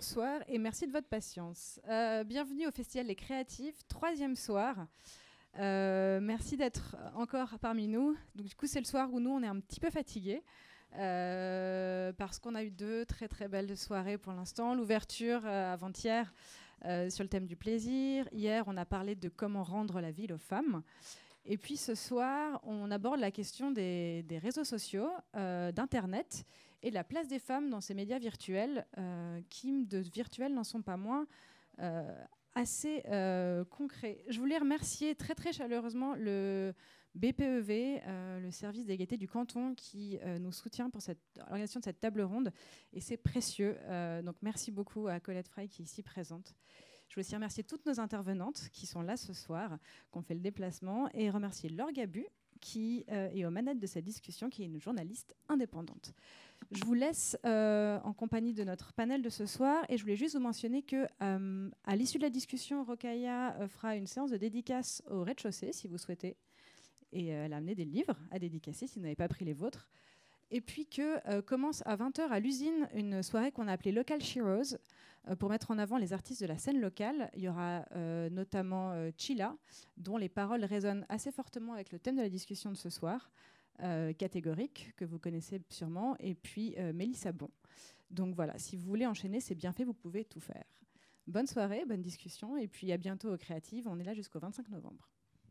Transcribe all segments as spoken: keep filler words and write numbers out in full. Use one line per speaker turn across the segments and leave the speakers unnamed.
Bonsoir et merci de votre patience. Euh, bienvenue au Festival des Créatifs, troisième soir. Euh, merci d'être encore parmi nous. Donc, du coup, c'est le soir où nous, on est un petit peu fatigués euh, parce qu'on a eu deux très très belles soirées pour l'instant. L'ouverture euh, avant-hier euh, sur le thème du plaisir. Hier, on a parlé de comment rendre la ville aux femmes. Et puis ce soir, on aborde la question des, des réseaux sociaux, euh, d'Internet et la place des femmes dans ces médias virtuels euh, qui, de virtuels, n'en sont pas moins euh, assez euh, concrets. Je voulais remercier très très chaleureusement le B P E V, euh, le service d'égalité du canton, qui euh, nous soutient pour cette organisation de cette table ronde. Et c'est précieux. Euh, donc merci beaucoup à Colette Frey qui est ici présente. Je voulais aussi remercier toutes nos intervenantes qui sont là ce soir, qui ont fait le déplacement, et remercier Laure Gabu, qui euh, est aux manettes de cette discussion, qui est une journaliste indépendante. Je vous laisse euh, en compagnie de notre panel de ce soir, et je voulais juste vous mentionner que euh, à l'issue de la discussion, Rokhaya euh, fera une séance de dédicace au rez-de-chaussée, si vous souhaitez, et euh, elle a amené des livres à dédicacer si vous n'avez pas pris les vôtres. Et puis que euh, commence à vingt heures à l'usine une soirée qu'on a appelée Local Sheroes euh, pour mettre en avant les artistes de la scène locale. Il y aura euh, notamment euh, Chila, dont les paroles résonnent assez fortement avec le thème de la discussion de ce soir, euh, Catégorique, que vous connaissez sûrement, et puis euh, Mélissa Bon. Donc voilà, si vous voulez enchaîner, c'est bien fait, vous pouvez tout faire. Bonne soirée, bonne discussion, et puis à bientôt aux Créatives. On est là jusqu'au vingt-cinq novembre.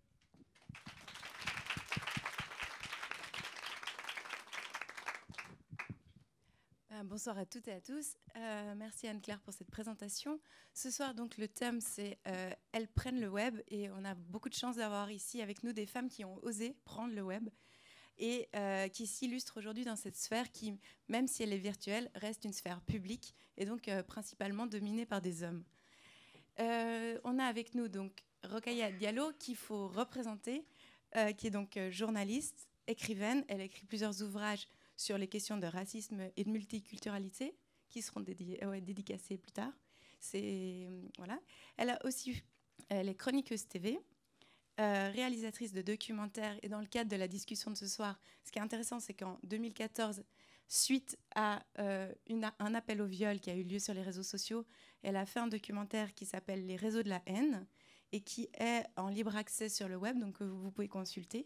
Bonsoir à toutes et à tous. Euh, merci Anne-Claire pour cette présentation. Ce soir, donc, le thème, c'est euh, « Elles prennent le web » et on a beaucoup de chance d'avoir ici avec nous des femmes qui ont osé prendre le web et euh, qui s'illustrent aujourd'hui dans cette sphère qui, même si elle est virtuelle, reste une sphère publique et donc euh, principalement dominée par des hommes. Euh, on a avec nous donc Rokhaya Diallo qu'il faut représenter, euh, qui est donc euh, journaliste, écrivaine. Elle écrit plusieurs ouvrages sur les questions de racisme et de multiculturalité, qui seront dédi- ouais, dédicacés plus tard. C'est, euh, voilà. Elle, a aussi, elle est chroniqueuse T V, euh, réalisatrice de documentaires, et dans le cadre de la discussion de ce soir, ce qui est intéressant, c'est qu'en deux mille quatorze, suite à euh, une, un appel au viol qui a eu lieu sur les réseaux sociaux, elle a fait un documentaire qui s'appelle « Les réseaux de la haine » et qui est en libre accès sur le web, donc que vous pouvez consulter.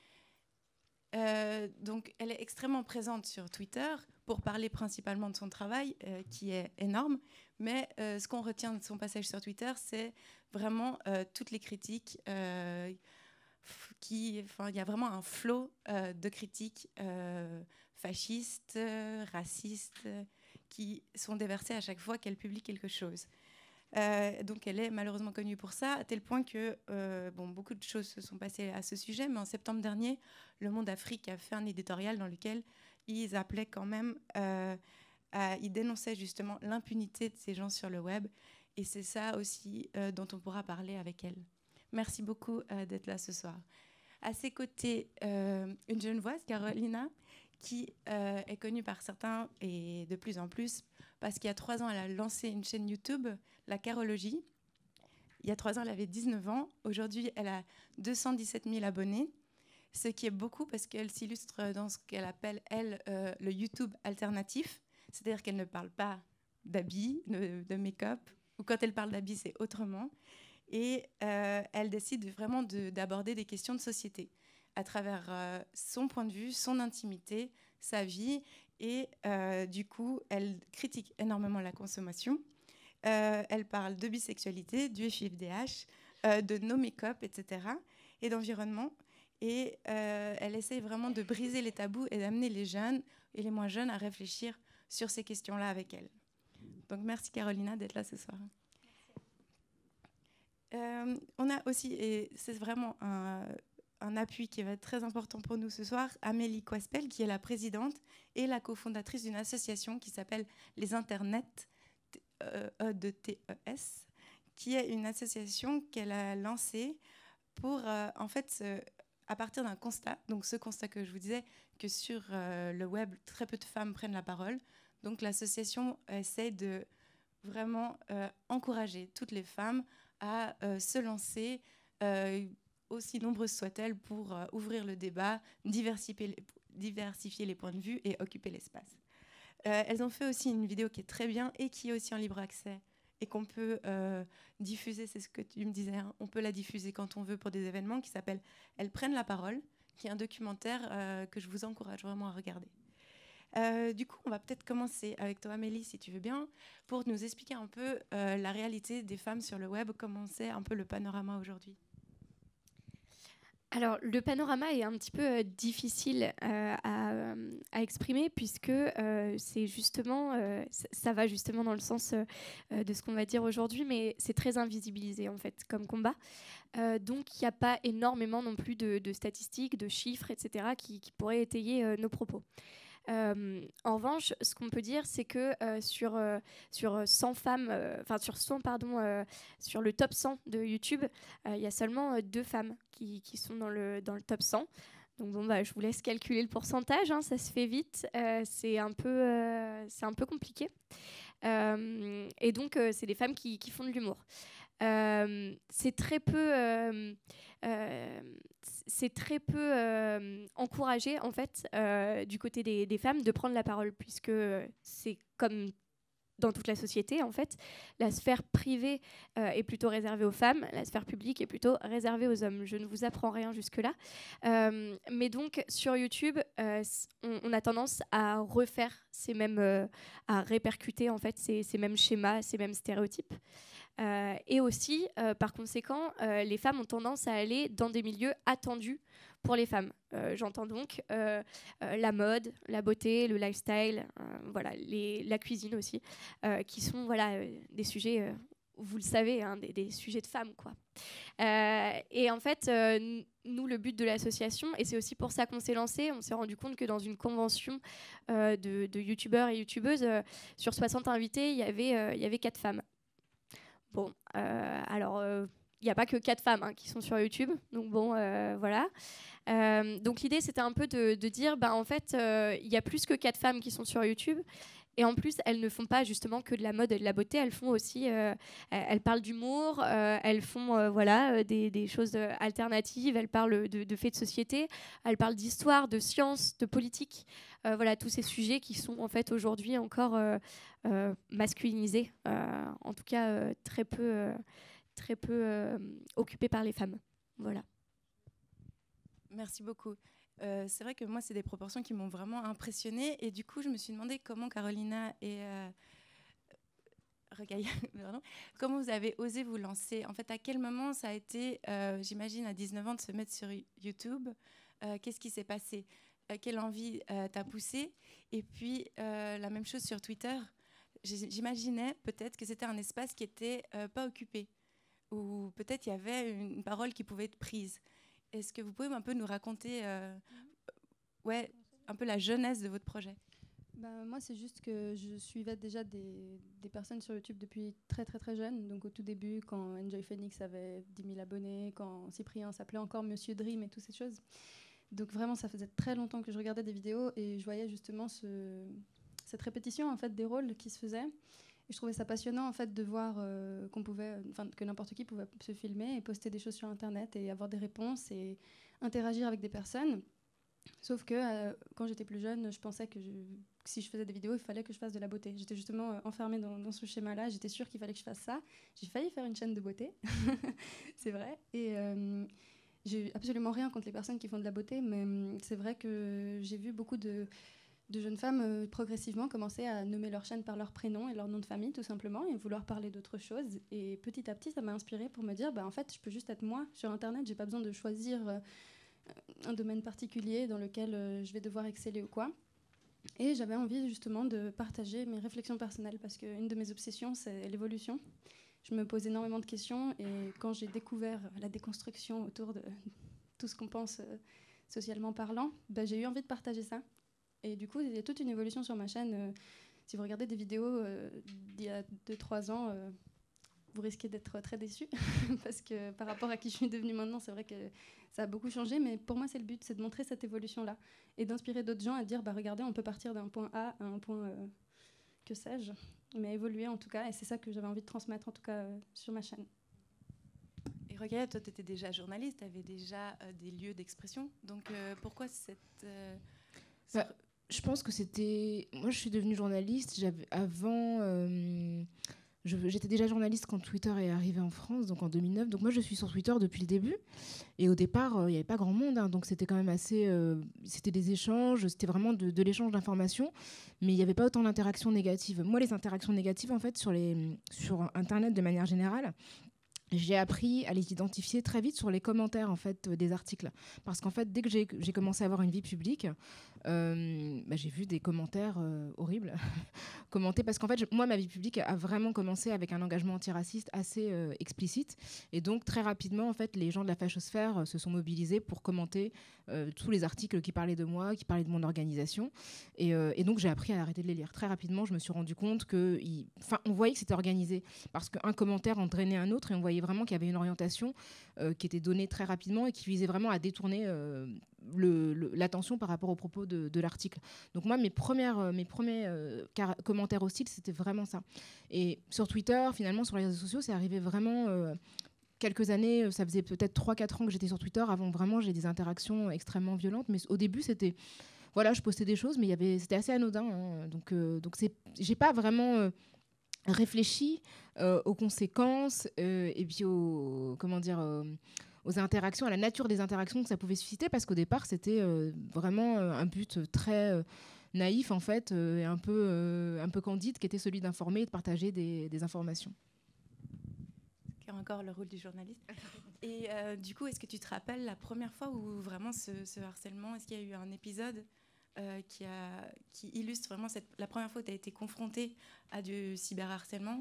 Euh, donc, elle est extrêmement présente sur Twitter pour parler principalement de son travail, euh, qui est énorme. Mais euh, ce qu'on retient de son passage sur Twitter, c'est vraiment euh, toutes les critiques. Euh, qui, enfin, il y a vraiment un flot euh, de critiques euh, fascistes, racistes, qui sont déversées à chaque fois qu'elle publie quelque chose. Euh, donc elle est malheureusement connue pour ça, à tel point que euh, bon, beaucoup de choses se sont passées à ce sujet, mais en septembre dernier, Le Monde Afrique a fait un éditorial dans lequel ils appelaient quand même, euh, à, ils dénonçaient justement l'impunité de ces gens sur le web, et c'est ça aussi euh, dont on pourra parler avec elle. Merci beaucoup euh, d'être là ce soir. À ses côtés, euh, une Genevoise, Carolina, qui euh, est connue par certains et de plus en plus parce qu'il y a trois ans, elle a lancé une chaîne YouTube, La Carologie. Il y a trois ans, elle avait dix-neuf ans. Aujourd'hui, elle a deux cent dix-sept mille abonnés, ce qui est beaucoup parce qu'elle s'illustre dans ce qu'elle appelle, elle, euh, le YouTube alternatif. C'est-à-dire qu'elle ne parle pas d'habits, de, de make-up, ou quand elle parle d'habits, c'est autrement. Et euh, elle décide vraiment de, d'aborder des questions de société à travers euh, son point de vue, son intimité, sa vie. Et euh, du coup, elle critique énormément la consommation. Euh, elle parle de bisexualité, du F I V D H, euh, de no make-up, et cetera, et d'environnement. Et euh, elle essaye vraiment de briser les tabous et d'amener les jeunes et les moins jeunes à réfléchir sur ces questions-là avec elle. Donc merci Carolina d'être là ce soir. Euh, on a aussi, et c'est vraiment un, un appui qui va être très important pour nous ce soir, Amélie Coispel, qui est la présidente et la cofondatrice d'une association qui s'appelle Les Internets, E de T E S, qui est une association qu'elle a lancée pour, euh, en fait, euh, à partir d'un constat, donc ce constat que je vous disais, que sur euh, le web, très peu de femmes prennent la parole. Donc l'association essaie de vraiment euh, encourager toutes les femmes à euh, se lancer, euh, aussi nombreuses soient-elles, pour euh, ouvrir le débat, diversifier les, diversifier les points de vue et occuper l'espace. Euh, elles ont fait aussi une vidéo qui est très bien et qui est aussi en libre accès et qu'on peut euh, diffuser, c'est ce que tu me disais, hein, on peut la diffuser quand on veut pour des événements, qui s'appelle « Elles prennent la parole », qui est un documentaire euh, que je vous encourage vraiment à regarder. Euh, du coup, on va peut-être commencer avec toi, Amélie, si tu veux bien, pour nous expliquer un peu euh, la réalité des femmes sur le web, comment c'est un peu le panorama aujourd'hui.
Alors, le panorama est un petit peu euh, difficile euh, à, euh, à exprimer puisque euh, c'est justement, euh, ça, ça va justement dans le sens euh, de ce qu'on va dire aujourd'hui, mais c'est très invisibilisé en fait comme combat. Euh, donc, il n'y a pas énormément non plus de, de statistiques, de chiffres, et cetera qui, qui pourraient étayer euh, nos propos. Euh, en revanche, ce qu'on peut dire, c'est que euh, sur, euh, sur cent femmes, enfin euh, sur cent, pardon, euh, sur le top cent de YouTube, il euh, y a seulement euh, deux femmes qui, qui sont dans le, dans le top cent. Donc bon, bah, je vous laisse calculer le pourcentage, hein, ça se fait vite, euh, c'est un peu, euh, c'est un peu compliqué. Euh, et donc, euh, c'est des femmes qui, qui font de l'humour. Euh, c'est très peu, euh, euh, c'est très peu euh, encouragé en fait euh, du côté des, des femmes de prendre la parole, puisque c'est comme dans toute la société en fait, la sphère privée euh, est plutôt réservée aux femmes, la sphère publique est plutôt réservée aux hommes. Je ne vous apprends rien jusque-là, euh, mais donc sur YouTube, euh, on, on a tendance à refaire ces mêmes, euh, à répercuter en fait ces, ces mêmes schémas, ces mêmes stéréotypes. Euh, et aussi, euh, par conséquent, euh, les femmes ont tendance à aller dans des milieux attendus pour les femmes. Euh, j'entends donc euh, euh, la mode, la beauté, le lifestyle, euh, voilà, les, la cuisine aussi, euh, qui sont voilà, euh, des sujets, euh, vous le savez, hein, des, des sujets de femmes, quoi. Euh, et en fait, euh, nous, le but de l'association, et c'est aussi pour ça qu'on s'est lancé, on s'est rendu compte que dans une convention euh, de, de youtubeurs et youtubeuses, euh, sur soixante invités, il y avait, euh, il y avait quatre femmes. Bon, euh, alors, il euh, n'y a pas que quatre femmes hein, qui sont sur YouTube, donc bon, euh, voilà. Euh, donc l'idée, c'était un peu de, de dire, bah, en fait, il euh, y a plus que quatre femmes qui sont sur YouTube, et en plus, elles ne font pas justement que de la mode et de la beauté, elles font aussi, euh, elles parlent d'humour, euh, elles font euh, voilà, des, des choses alternatives, elles parlent de, de faits de société, elles parlent d'histoire, de science, de politique, euh, voilà, tous ces sujets qui sont en fait aujourd'hui encore euh, euh, masculinisés, euh, en tout cas euh, très peu, euh, très peu euh, occupés par les femmes. Voilà.
Merci beaucoup. Euh, c'est vrai que moi, c'est des proportions qui m'ont vraiment impressionnée. Et du coup, je me suis demandé comment Carolina et euh, Regaïa, pardon, comment vous avez osé vous lancer. En fait, à quel moment ça a été, euh, j'imagine, à dix-neuf ans, de se mettre sur YouTube. euh, Qu'est-ce qui s'est passé euh, Quelle envie euh, t'a poussé? Et puis, euh, la même chose sur Twitter. J'imaginais peut-être que c'était un espace qui n'était euh, pas occupé, ou peut-être il y avait une parole qui pouvait être prise. Est-ce que vous pouvez un peu nous raconter euh, ouais, un peu la jeunesse de votre projet?
Bah, moi, c'est juste que je suivais déjà des, des personnes sur YouTube depuis très très très jeune. Donc au tout début, quand Enjoy Phoenix avait dix mille abonnés, quand Cyprien s'appelait encore Monsieur Dream et toutes ces choses. Donc vraiment, ça faisait très longtemps que je regardais des vidéos et je voyais justement ce, cette répétition en fait, des rôles qui se faisaient. Et je trouvais ça passionnant en fait, de voir euh, qu'on pouvait, que n'importe qui pouvait se filmer et poster des choses sur Internet et avoir des réponses et interagir avec des personnes. Sauf que euh, quand j'étais plus jeune, je pensais que, je, que si je faisais des vidéos, il fallait que je fasse de la beauté. J'étais justement euh, enfermée dans, dans ce schéma-là. J'étais sûre qu'il fallait que je fasse ça. J'ai failli faire une chaîne de beauté, c'est vrai. Et euh, j'ai absolument rien contre les personnes qui font de la beauté, mais euh, c'est vrai que j'ai vu beaucoup de... de jeunes femmes euh, progressivement commencer à nommer leur chaîne par leur prénom et leur nom de famille tout simplement et vouloir parler d'autre chose. Et petit à petit, ça m'a inspirée pour me dire, bah, en fait, je peux juste être moi sur Internet. J'ai pas besoin de choisir euh, un domaine particulier dans lequel euh, je vais devoir exceller ou quoi. Et j'avais envie justement de partager mes réflexions personnelles parce qu'une de mes obsessions, c'est l'évolution. Je me pose énormément de questions et quand j'ai découvert la déconstruction autour de tout ce qu'on pense euh, socialement parlant, bah, j'ai eu envie de partager ça. Et du coup, il y a toute une évolution sur ma chaîne. Euh, si vous regardez des vidéos euh, d'il y a deux trois ans, euh, vous risquez d'être très déçus. Parce que par rapport à qui je suis devenue maintenant, c'est vrai que ça a beaucoup changé. Mais pour moi, c'est le but, c'est de montrer cette évolution-là. Et d'inspirer d'autres gens à dire, bah, regardez, on peut partir d'un point A à un point, euh, que sais-je, mais évoluer en tout cas. Et c'est ça que j'avais envie de transmettre, en tout cas, euh, sur ma chaîne.
Et regarde, toi, tu étais déjà journaliste, tu avais déjà euh, des lieux d'expression. Donc, euh, pourquoi cette... Euh,
Bah, je pense que c'était... Moi, je suis devenue journaliste. J'avais avant... Euh, je, j'étais déjà journaliste quand Twitter est arrivé en France, donc en deux mille neuf. Donc moi, je suis sur Twitter depuis le début. Et au départ, il euh, n'y avait pas grand monde. Hein, donc c'était quand même assez... Euh, c'était des échanges. C'était vraiment de, de l'échange d'informations. Mais il n'y avait pas autant d'interactions négatives. Moi, les interactions négatives, en fait, sur, les, sur Internet de manière générale... J'ai appris à les identifier très vite sur les commentaires en fait, des articles. Parce qu'en fait, dès que j'ai, j'ai commencé à avoir une vie publique, euh, bah, j'ai vu des commentaires euh, horribles. Commentés, parce qu'en fait, je, moi, ma vie publique a vraiment commencé avec un engagement antiraciste assez euh, explicite. Et donc, très rapidement, en fait, les gens de la fachosphère euh, se sont mobilisés pour commenter euh, tous les articles qui parlaient de moi, qui parlaient de mon organisation. Et, euh, et donc, j'ai appris à arrêter de les lire. Très rapidement, je me suis rendu compte que... Enfin, on voyait que c'était organisé. Parce qu'un commentaire entraînait un autre et on voyait vraiment qu'il y avait une orientation euh, qui était donnée très rapidement et qui visait vraiment à détourner euh, le, le, l'attention par rapport aux propos de, de l'article. Donc moi, mes, premières, euh, mes premiers euh, car- commentaires hostiles, c'était vraiment ça. Et sur Twitter, finalement, sur les réseaux sociaux, c'est arrivé vraiment... Euh, quelques années, ça faisait peut-être trois quatre ans que j'étais sur Twitter. Avant, vraiment, j'ai des interactions extrêmement violentes. Mais au début, c'était... Voilà, je postais des choses, mais y avait, c'était assez anodin. Hein. Donc, euh, donc c'est, j'ai pas vraiment... Euh, réfléchi euh, aux conséquences euh, et puis aux, comment dire, euh, aux interactions, à la nature des interactions que ça pouvait susciter, parce qu'au départ, c'était euh, vraiment euh, un but très euh, naïf, en fait, euh, et un peu, euh, un peu candide, qui était celui d'informer et de partager des, des informations.
Qui est encore le rôle du journaliste. Et euh, du coup, est-ce que tu te rappelles la première fois où vraiment ce, ce harcèlement, est-ce qu'il y a eu un épisode Euh, qui, a, qui illustre vraiment cette, la première fois où tu as été confrontée à du cyberharcèlement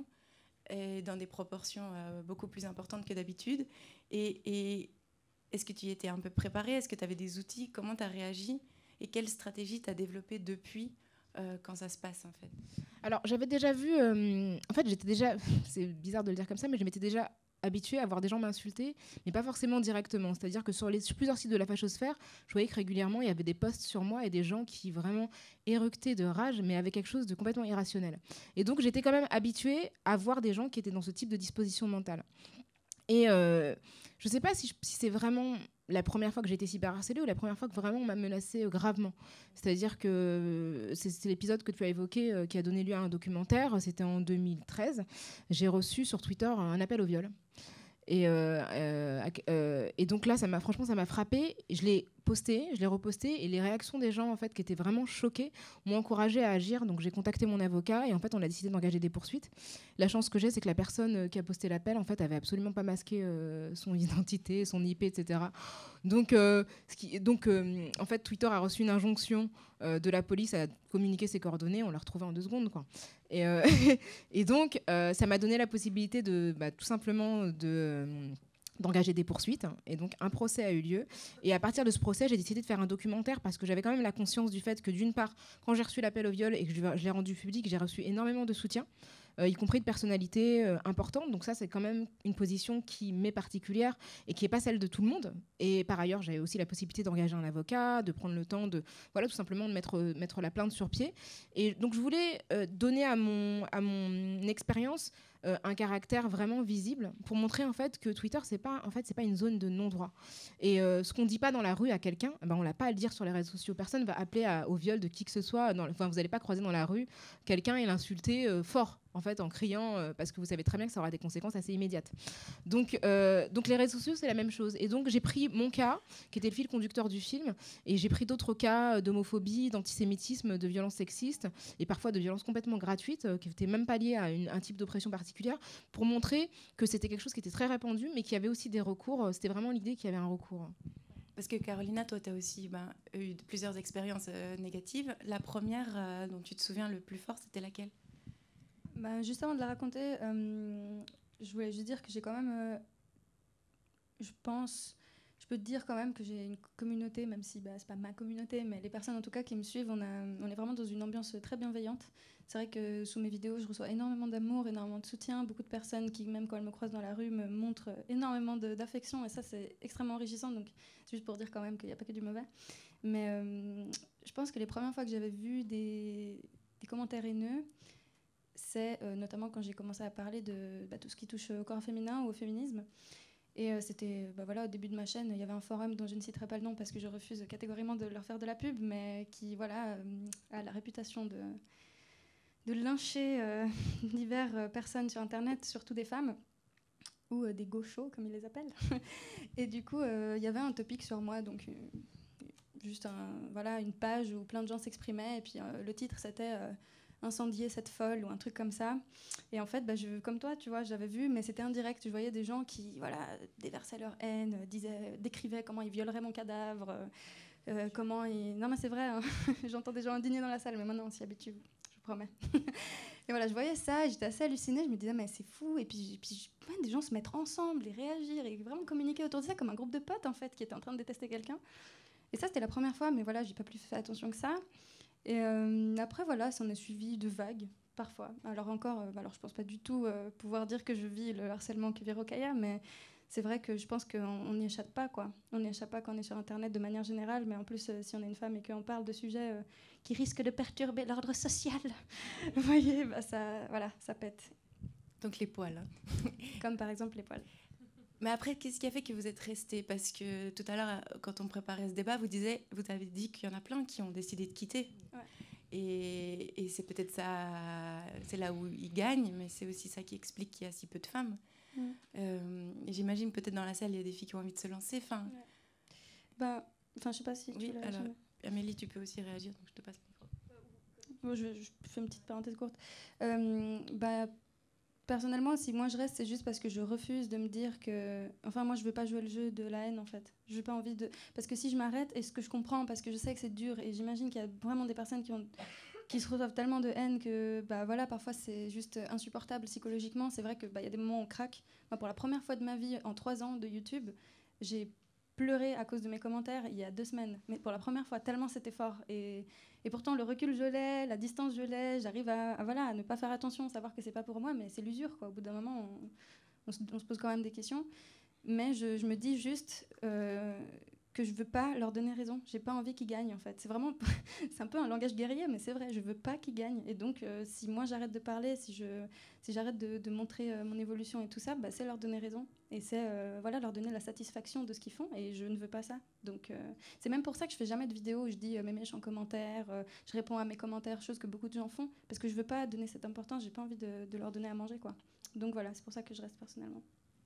et dans des proportions euh, beaucoup plus importantes que d'habitude. Et, et est-ce que tu y étais un peu préparée? Est-ce que tu avais des outils? Comment tu as réagi? Et quelle stratégie tu as développée depuis euh, quand ça se passe en fait?
Alors, j'avais déjà vu... Euh, en fait, j'étais déjà... C'est bizarre de le dire comme ça, mais je m'étais déjà... habituée à voir des gens m'insulter, mais pas forcément directement. C'est-à-dire que sur, les, sur plusieurs sites de la fachosphère, je voyais que régulièrement, il y avait des posts sur moi et des gens qui vraiment éructaient de rage, mais avec quelque chose de complètement irrationnel. Et donc, j'étais quand même habituée à voir des gens qui étaient dans ce type de disposition mentale. Et euh, je ne sais pas si, je, si c'est vraiment la première fois que j'ai été cyberharcelée ou la première fois que vraiment on m'a menacée euh, gravement. C'est-à-dire que euh, c'est, c'est l'épisode que tu as évoqué euh, qui a donné lieu à un documentaire. C'était en deux mille treize. J'ai reçu sur Twitter un appel au viol. Et, euh, euh, euh, et donc là, ça m'a, franchement, ça m'a frappée. Je l'ai posté, je l'ai reposté, et les réactions des gens en fait, qui étaient vraiment choqués m'ont encouragée à agir. Donc j'ai contacté mon avocat et en fait, on a décidé d'engager des poursuites. La chance que j'ai, c'est que la personne qui a posté l'appel en fait, avait absolument pas masqué euh, son identité, son I P, et cetera. Donc, euh, ce qui, donc euh, en fait, Twitter a reçu une injonction euh, de la police à communiquer ses coordonnées. On l'a retrouvée en deux secondes, quoi. Et, euh, et donc, euh, ça m'a donné la possibilité de, bah, tout simplement, de, d'engager des poursuites. Et donc, un procès a eu lieu. Et à partir de ce procès, j'ai décidé de faire un documentaire parce que j'avais quand même la conscience du fait que, d'une part, quand j'ai reçu l'appel au viol et que je, je l'ai rendu public, j'ai reçu énormément de soutien. Euh, y compris de personnalités euh, importantes. Donc ça, c'est quand même une position qui m'est particulière et qui n'est pas celle de tout le monde. Et par ailleurs, j'avais aussi la possibilité d'engager un avocat, de prendre le temps de, voilà, tout simplement de mettre, mettre la plainte sur pied. Et donc, je voulais euh, donner à mon, à mon expérience euh, un caractère vraiment visible pour montrer en fait que Twitter, c'est pas, en fait, c'est pas une zone de non-droit. Et euh, ce qu'on ne dit pas dans la rue à quelqu'un, ben, on l'a pas à le dire sur les réseaux sociaux. Personne ne va appeler à, au viol de qui que ce soit. Dans, enfin, vous n'allez pas croiser dans la rue quelqu'un et l'insulter euh, fort, en fait, en criant, euh, parce que vous savez très bien que ça aura des conséquences assez immédiates. Donc, euh, donc les réseaux sociaux, c'est la même chose. Et donc, j'ai pris mon cas, qui était le fil conducteur du film, et j'ai pris d'autres cas d'homophobie, d'antisémitisme, de violences sexistes, et parfois de violences complètement gratuites, euh, qui n'étaient même pas liées à une, un type d'oppression particulière, pour montrer que c'était quelque chose qui était très répandu, mais qu'il y avait aussi des recours. C'était vraiment l'idée qu'il y avait un recours.
Parce que Carolina, toi, tu as aussi ben, eu plusieurs expériences euh, négatives. La première euh, dont tu te souviens le plus fort, c'était laquelle?
Bah, juste avant de la raconter, euh, je voulais juste dire que j'ai quand même, euh, je pense, je peux te dire quand même que j'ai une communauté, même si bah, c'est pas ma communauté, mais les personnes en tout cas qui me suivent, on, a, on est vraiment dans une ambiance très bienveillante. C'est vrai que sous mes vidéos, je reçois énormément d'amour, énormément de soutien, beaucoup de personnes qui, même quand elles me croisent dans la rue, me montrent énormément de, d'affection, et ça c'est extrêmement enrichissant, donc c'est juste pour dire quand même qu'il n'y a pas que du mauvais. Mais euh, je pense que les premières fois que j'avais vu des, des commentaires haineux, c'est euh, notamment quand j'ai commencé à parler de bah, tout ce qui touche au corps féminin ou au féminisme. Et euh, c'était, bah voilà, au début de ma chaîne, il y avait un forum dont je ne citerai pas le nom parce que je refuse catégoriquement de leur faire de la pub, mais qui voilà, euh, a la réputation de, de lyncher euh, diverses euh, personnes sur Internet, surtout des femmes, ou euh, des gauchos, comme ils les appellent. Et du coup, euh, il y avait un topic sur moi, donc euh, juste un, voilà, une page où plein de gens s'exprimaient, et puis euh, le titre, c'était... Euh, incendier cette folle ou un truc comme ça. Et en fait, bah, je, comme toi, tu vois, j'avais vu, mais c'était indirect. Je voyais des gens qui, voilà, déversaient leur haine, disaient, décrivaient comment ils violeraient mon cadavre, euh, comment ils... Non, mais c'est vrai, hein. J'entends des gens indignés dans la salle, mais maintenant on s'y habitue, je vous promets. Et voilà, je voyais ça, et j'étais assez hallucinée. Je me disais, mais c'est fou. Et puis, puis ouais, des gens se mettre ensemble et réagir et vraiment communiquer autour de ça comme un groupe de potes, en fait, qui étaient en train de détester quelqu'un. Et ça, c'était la première fois, mais voilà, j'ai pas plus fait attention que ça. Et euh, après, voilà, ça en est suivi de vagues, parfois. Alors encore, euh, alors je pense pas du tout euh, pouvoir dire que je vis le harcèlement que vit Rokhaya, mais c'est vrai que je pense qu'on n'y échappe pas, quoi. On n'y échappe pas quand on est sur Internet de manière générale, mais en plus, euh, si on est une femme et qu'on parle de sujets euh, qui risquent de perturber l'ordre social, vous voyez, bah ça, voilà, ça pète.
Donc les poils. Hein.
Comme par exemple les poils.
Mais après, qu'est-ce qui a fait que vous êtes restés? Parce que tout à l'heure, quand on préparait ce débat, vous, disiez, vous avez dit qu'il y en a plein qui ont décidé de quitter.
Ouais.
Et, et c'est peut-être ça, c'est là où ils gagnent, mais c'est aussi ça qui explique qu'il y a si peu de femmes. Mm. Euh, j'imagine peut-être dans la salle, il y a des filles qui ont envie de se lancer. Enfin,
ouais. Bah, enfin, je sais pas si tu
oui,
veux
alors, Amélie, tu peux aussi réagir, donc je te passe le micro.
Bon, je, je fais une petite parenthèse courte. Euh, bah, personnellement, si moi je reste, c'est juste parce que je refuse de me dire que... Enfin, moi, je veux pas jouer le jeu de la haine, en fait. Je veux pas envie de... Parce que si je m'arrête, et ce que je comprends, parce que je sais que c'est dur, et j'imagine qu'il y a vraiment des personnes qui, ont... qui se reçoivent tellement de haine que, bah voilà, parfois c'est juste insupportable psychologiquement. C'est vrai qu'il bah, y a des moments où on craque. Moi, pour la première fois de ma vie, en trois ans de YouTube, j'ai pleuré à cause de mes commentaires il y a deux semaines. Mais pour la première fois, tellement c'était fort. Et... Et pourtant, le recul, je l'ai, la distance, je l'ai. J'arrive à, à, voilà, à ne pas faire attention, savoir que c'est pas pour moi, mais c'est l'usure, quoi. Au bout d'un moment, on, on, se, on se pose quand même des questions. Mais je, je me dis juste euh, que je veux pas leur donner raison. J'ai pas envie qu'ils gagnent, en fait. C'est vraiment, c'est un peu un langage guerrier, mais c'est vrai. Je veux pas qu'ils gagnent. Et donc, euh, si moi j'arrête de parler, si je, si j'arrête de, de montrer euh, mon évolution et tout ça, bah, c'est leur donner raison. Et c'est euh, voilà, leur donner la satisfaction de ce qu'ils font. Et je ne veux pas ça. Donc, euh, c'est même pour ça que je fais jamais de vidéos où je dis euh, mes mèches en commentaire, euh, je réponds à mes commentaires, chose que beaucoup de gens font, parce que je veux pas donner cette importance. J'ai pas envie de, de leur donner à manger, quoi. Donc voilà, c'est pour ça que je reste personnellement.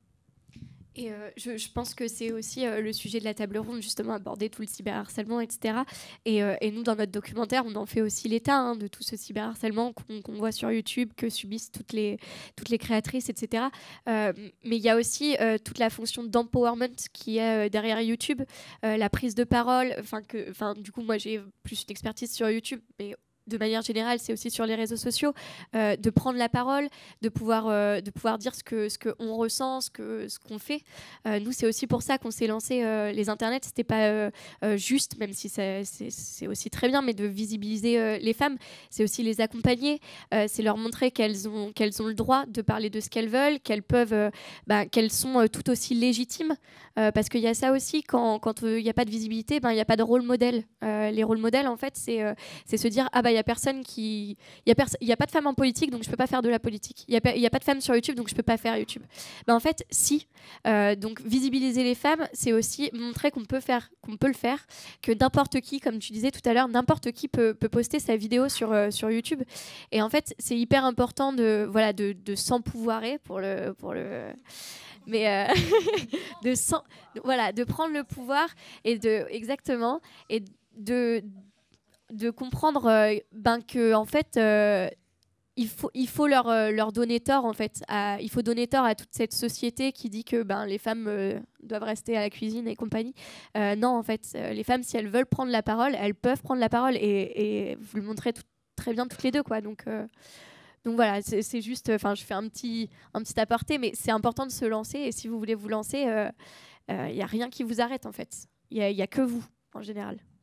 Et euh, je, je pense que c'est aussi euh, le sujet de la table ronde, justement, aborder tout le cyberharcèlement, et cetera. Et, euh, et nous, dans notre documentaire, on en fait aussi l'état hein, de tout ce cyberharcèlement qu'on qu'on voit sur YouTube, que subissent toutes les, toutes les créatrices, et cetera. Euh, mais il y a aussi euh, toute la fonction d'empowerment qui est euh, derrière YouTube, euh, la prise de parole. Enfin, que, enfin, du coup, moi, j'ai plus une expertise sur YouTube, mais de manière générale, c'est aussi sur les réseaux sociaux, euh, de prendre la parole, de pouvoir, euh, de pouvoir dire ce que ce qu'on ressent, ce que ce qu'on fait. Euh, nous, c'est aussi pour ça qu'on s'est lancé euh, les internets. C'était pas euh, euh, juste, même si c'est, c'est aussi très bien, mais de visibiliser euh, les femmes, c'est aussi les accompagner, euh, c'est leur montrer qu'elles ont qu'elles ont le droit de parler de ce qu'elles veulent, qu'elles peuvent, euh, bah, qu'elles sont euh, tout aussi légitimes, euh, parce qu'il y a ça aussi quand quand il euh, n'y a pas de visibilité, ben il n'y a pas de rôle modèle. Euh, les rôles modèles, en fait, c'est euh, c'est se dire ah bah il y a personne qui... Il n'y a, pers- y a pas de femme en politique, donc je ne peux pas faire de la politique. Il n'y a, a pas de femme sur YouTube, donc je ne peux pas faire YouTube. Ben, en fait, si. Euh, donc, visibiliser les femmes, c'est aussi montrer qu'on peut, faire, qu'on peut le faire, que n'importe qui, comme tu disais tout à l'heure, n'importe qui peut, peut poster sa vidéo sur, euh, sur YouTube. Et en fait, c'est hyper important de, voilà, de, de s'empouvoirer pour le... Pour le mais euh, de, sans, voilà, de prendre le pouvoir et de... Exactement. Et de... de comprendre euh, ben que en fait euh, il faut il faut leur euh, leur donner tort en fait à, il faut donner tort à toute cette société qui dit que ben les femmes euh, doivent rester à la cuisine et compagnie. Euh, non en fait euh, les femmes si elles veulent prendre la parole elles peuvent prendre la parole et, et vous le montrez tout, très bien toutes les deux quoi donc euh, donc voilà c'est, c'est juste enfin je fais un petit un petit aparté mais c'est important de se lancer et si vous voulez vous lancer il euh, euh, y a rien qui vous arrête en fait il y a, y a que vous en général.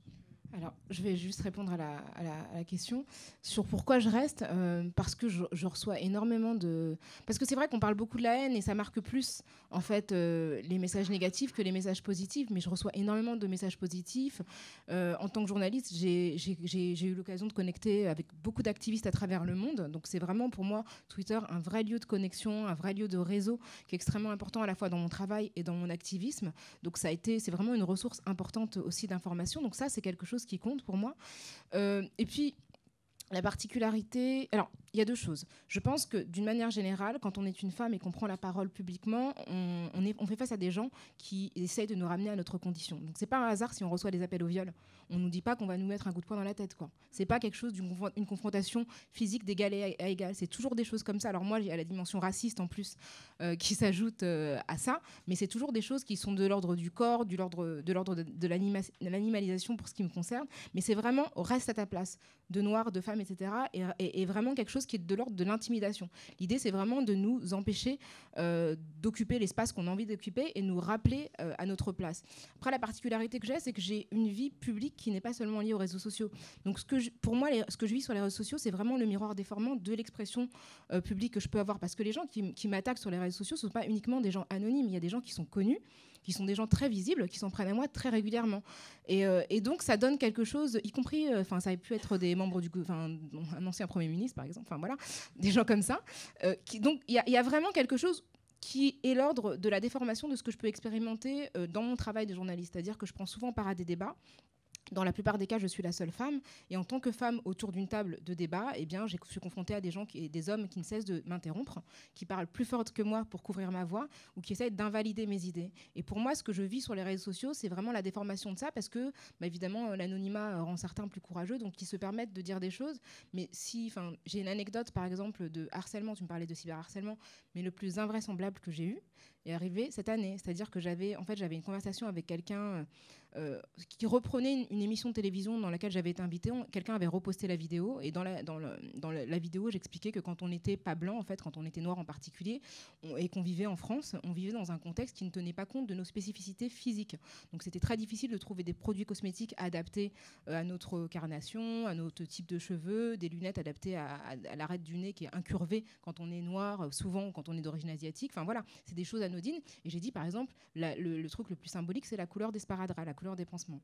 Alors, je vais juste répondre à la, à la, à la question sur pourquoi je reste. Euh, parce que je, je reçois énormément de... Parce que c'est vrai qu'on parle beaucoup de la haine et ça marque plus, en fait, euh, les messages négatifs que les messages positifs. Mais je reçois énormément de messages positifs. Euh, en tant que journaliste, j'ai, j'ai, j'ai, j'ai eu l'occasion de connecter avec beaucoup d'activistes à travers le monde. Donc, c'est vraiment, pour moi, Twitter, un vrai lieu de connexion, un vrai lieu de réseau qui est extrêmement important à la fois dans mon travail et dans mon activisme. Donc, ça a été, c'est vraiment une ressource importante aussi d'information. Donc, ça, c'est quelque chose qui compte pour moi. Euh, et puis, la particularité... Alors, il y a deux choses. Je pense que, d'une manière générale, quand on est une femme et qu'on prend la parole publiquement, on, on, est, on fait face à des gens qui essayent de nous ramener à notre condition. Donc, c'est pas un hasard si on reçoit des appels au viol. On nous dit pas qu'on va nous mettre un coup de poing dans la tête, quoi. C'est pas quelque chose d'une une confrontation physique d'égal à égal. C'est toujours des choses comme ça. Alors moi, il y a la dimension raciste en plus euh, qui s'ajoute euh, à ça, mais c'est toujours des choses qui sont de l'ordre du corps, de l'ordre de, l'ordre de, de l'animalisation pour ce qui me concerne. Mais c'est vraiment reste à ta place, de noir, de femme, et cetera. Et, et, et vraiment quelque chose qui est de l'ordre de l'intimidation. L'idée, c'est vraiment de nous empêcher euh, d'occuper l'espace qu'on a envie d'occuper et nous rappeler euh, à notre place. Après, la particularité que j'ai, c'est que j'ai une vie publique qui n'est pas seulement liée aux réseaux sociaux. Donc, ce que je, pour moi, les, ce que je vis sur les réseaux sociaux, c'est vraiment le miroir déformant de l'expression euh, publique que je peux avoir. Parce que les gens qui, qui m'attaquent sur les réseaux sociaux, ce ne sont pas uniquement des gens anonymes. Il y a des gens qui sont connus, qui sont des gens très visibles, qui s'en prennent à moi très régulièrement. Et, euh, et donc, ça donne quelque chose, y compris, enfin, euh, ça a pu être des membres du, enfin, un ancien Premier ministre, par exemple, enfin voilà, des gens comme ça. Euh, qui, donc, il y, y a vraiment quelque chose qui est l'ordre de la déformation de ce que je peux expérimenter euh, dans mon travail de journaliste. C'est-à-dire que je prends souvent part à des débats. Dans la plupart des cas, je suis la seule femme. Et en tant que femme autour d'une table de débat, eh bien, je suis confrontée à des gens, qui, des hommes qui ne cessent de m'interrompre, qui parlent plus fort que moi pour couvrir ma voix ou qui essayent d'invalider mes idées. Et pour moi, ce que je vis sur les réseaux sociaux, c'est vraiment la déformation de ça parce que, bah, évidemment, l'anonymat rend certains plus courageux, donc ils se permettent de dire des choses. Mais si, enfin, j'ai une anecdote, par exemple, de harcèlement, tu me parlais de cyberharcèlement, mais le plus invraisemblable que j'ai eu est arrivé cette année. C'est-à-dire que j'avais, en fait, j'avais une conversation avec quelqu'un euh, qui reprenait une, une émission de télévision dans laquelle j'avais été invitée. On, quelqu'un avait reposté la vidéo et dans la, dans le, dans la, la vidéo, j'expliquais que quand on n'était pas blanc, en fait, quand on était noir en particulier, on, et qu'on vivait en France, on vivait dans un contexte qui ne tenait pas compte de nos spécificités physiques. Donc c'était très difficile de trouver des produits cosmétiques adaptés euh, à notre carnation, à notre type de cheveux, des lunettes adaptées à, à, à l'arête du nez qui est incurvée quand on est noir, souvent quand on est d'origine asiatique. Enfin voilà, c'est des choses anodines. Et j'ai dit, par exemple, la, le, le truc le plus symbolique, c'est la couleur des sparadraps, la couleur des pansements.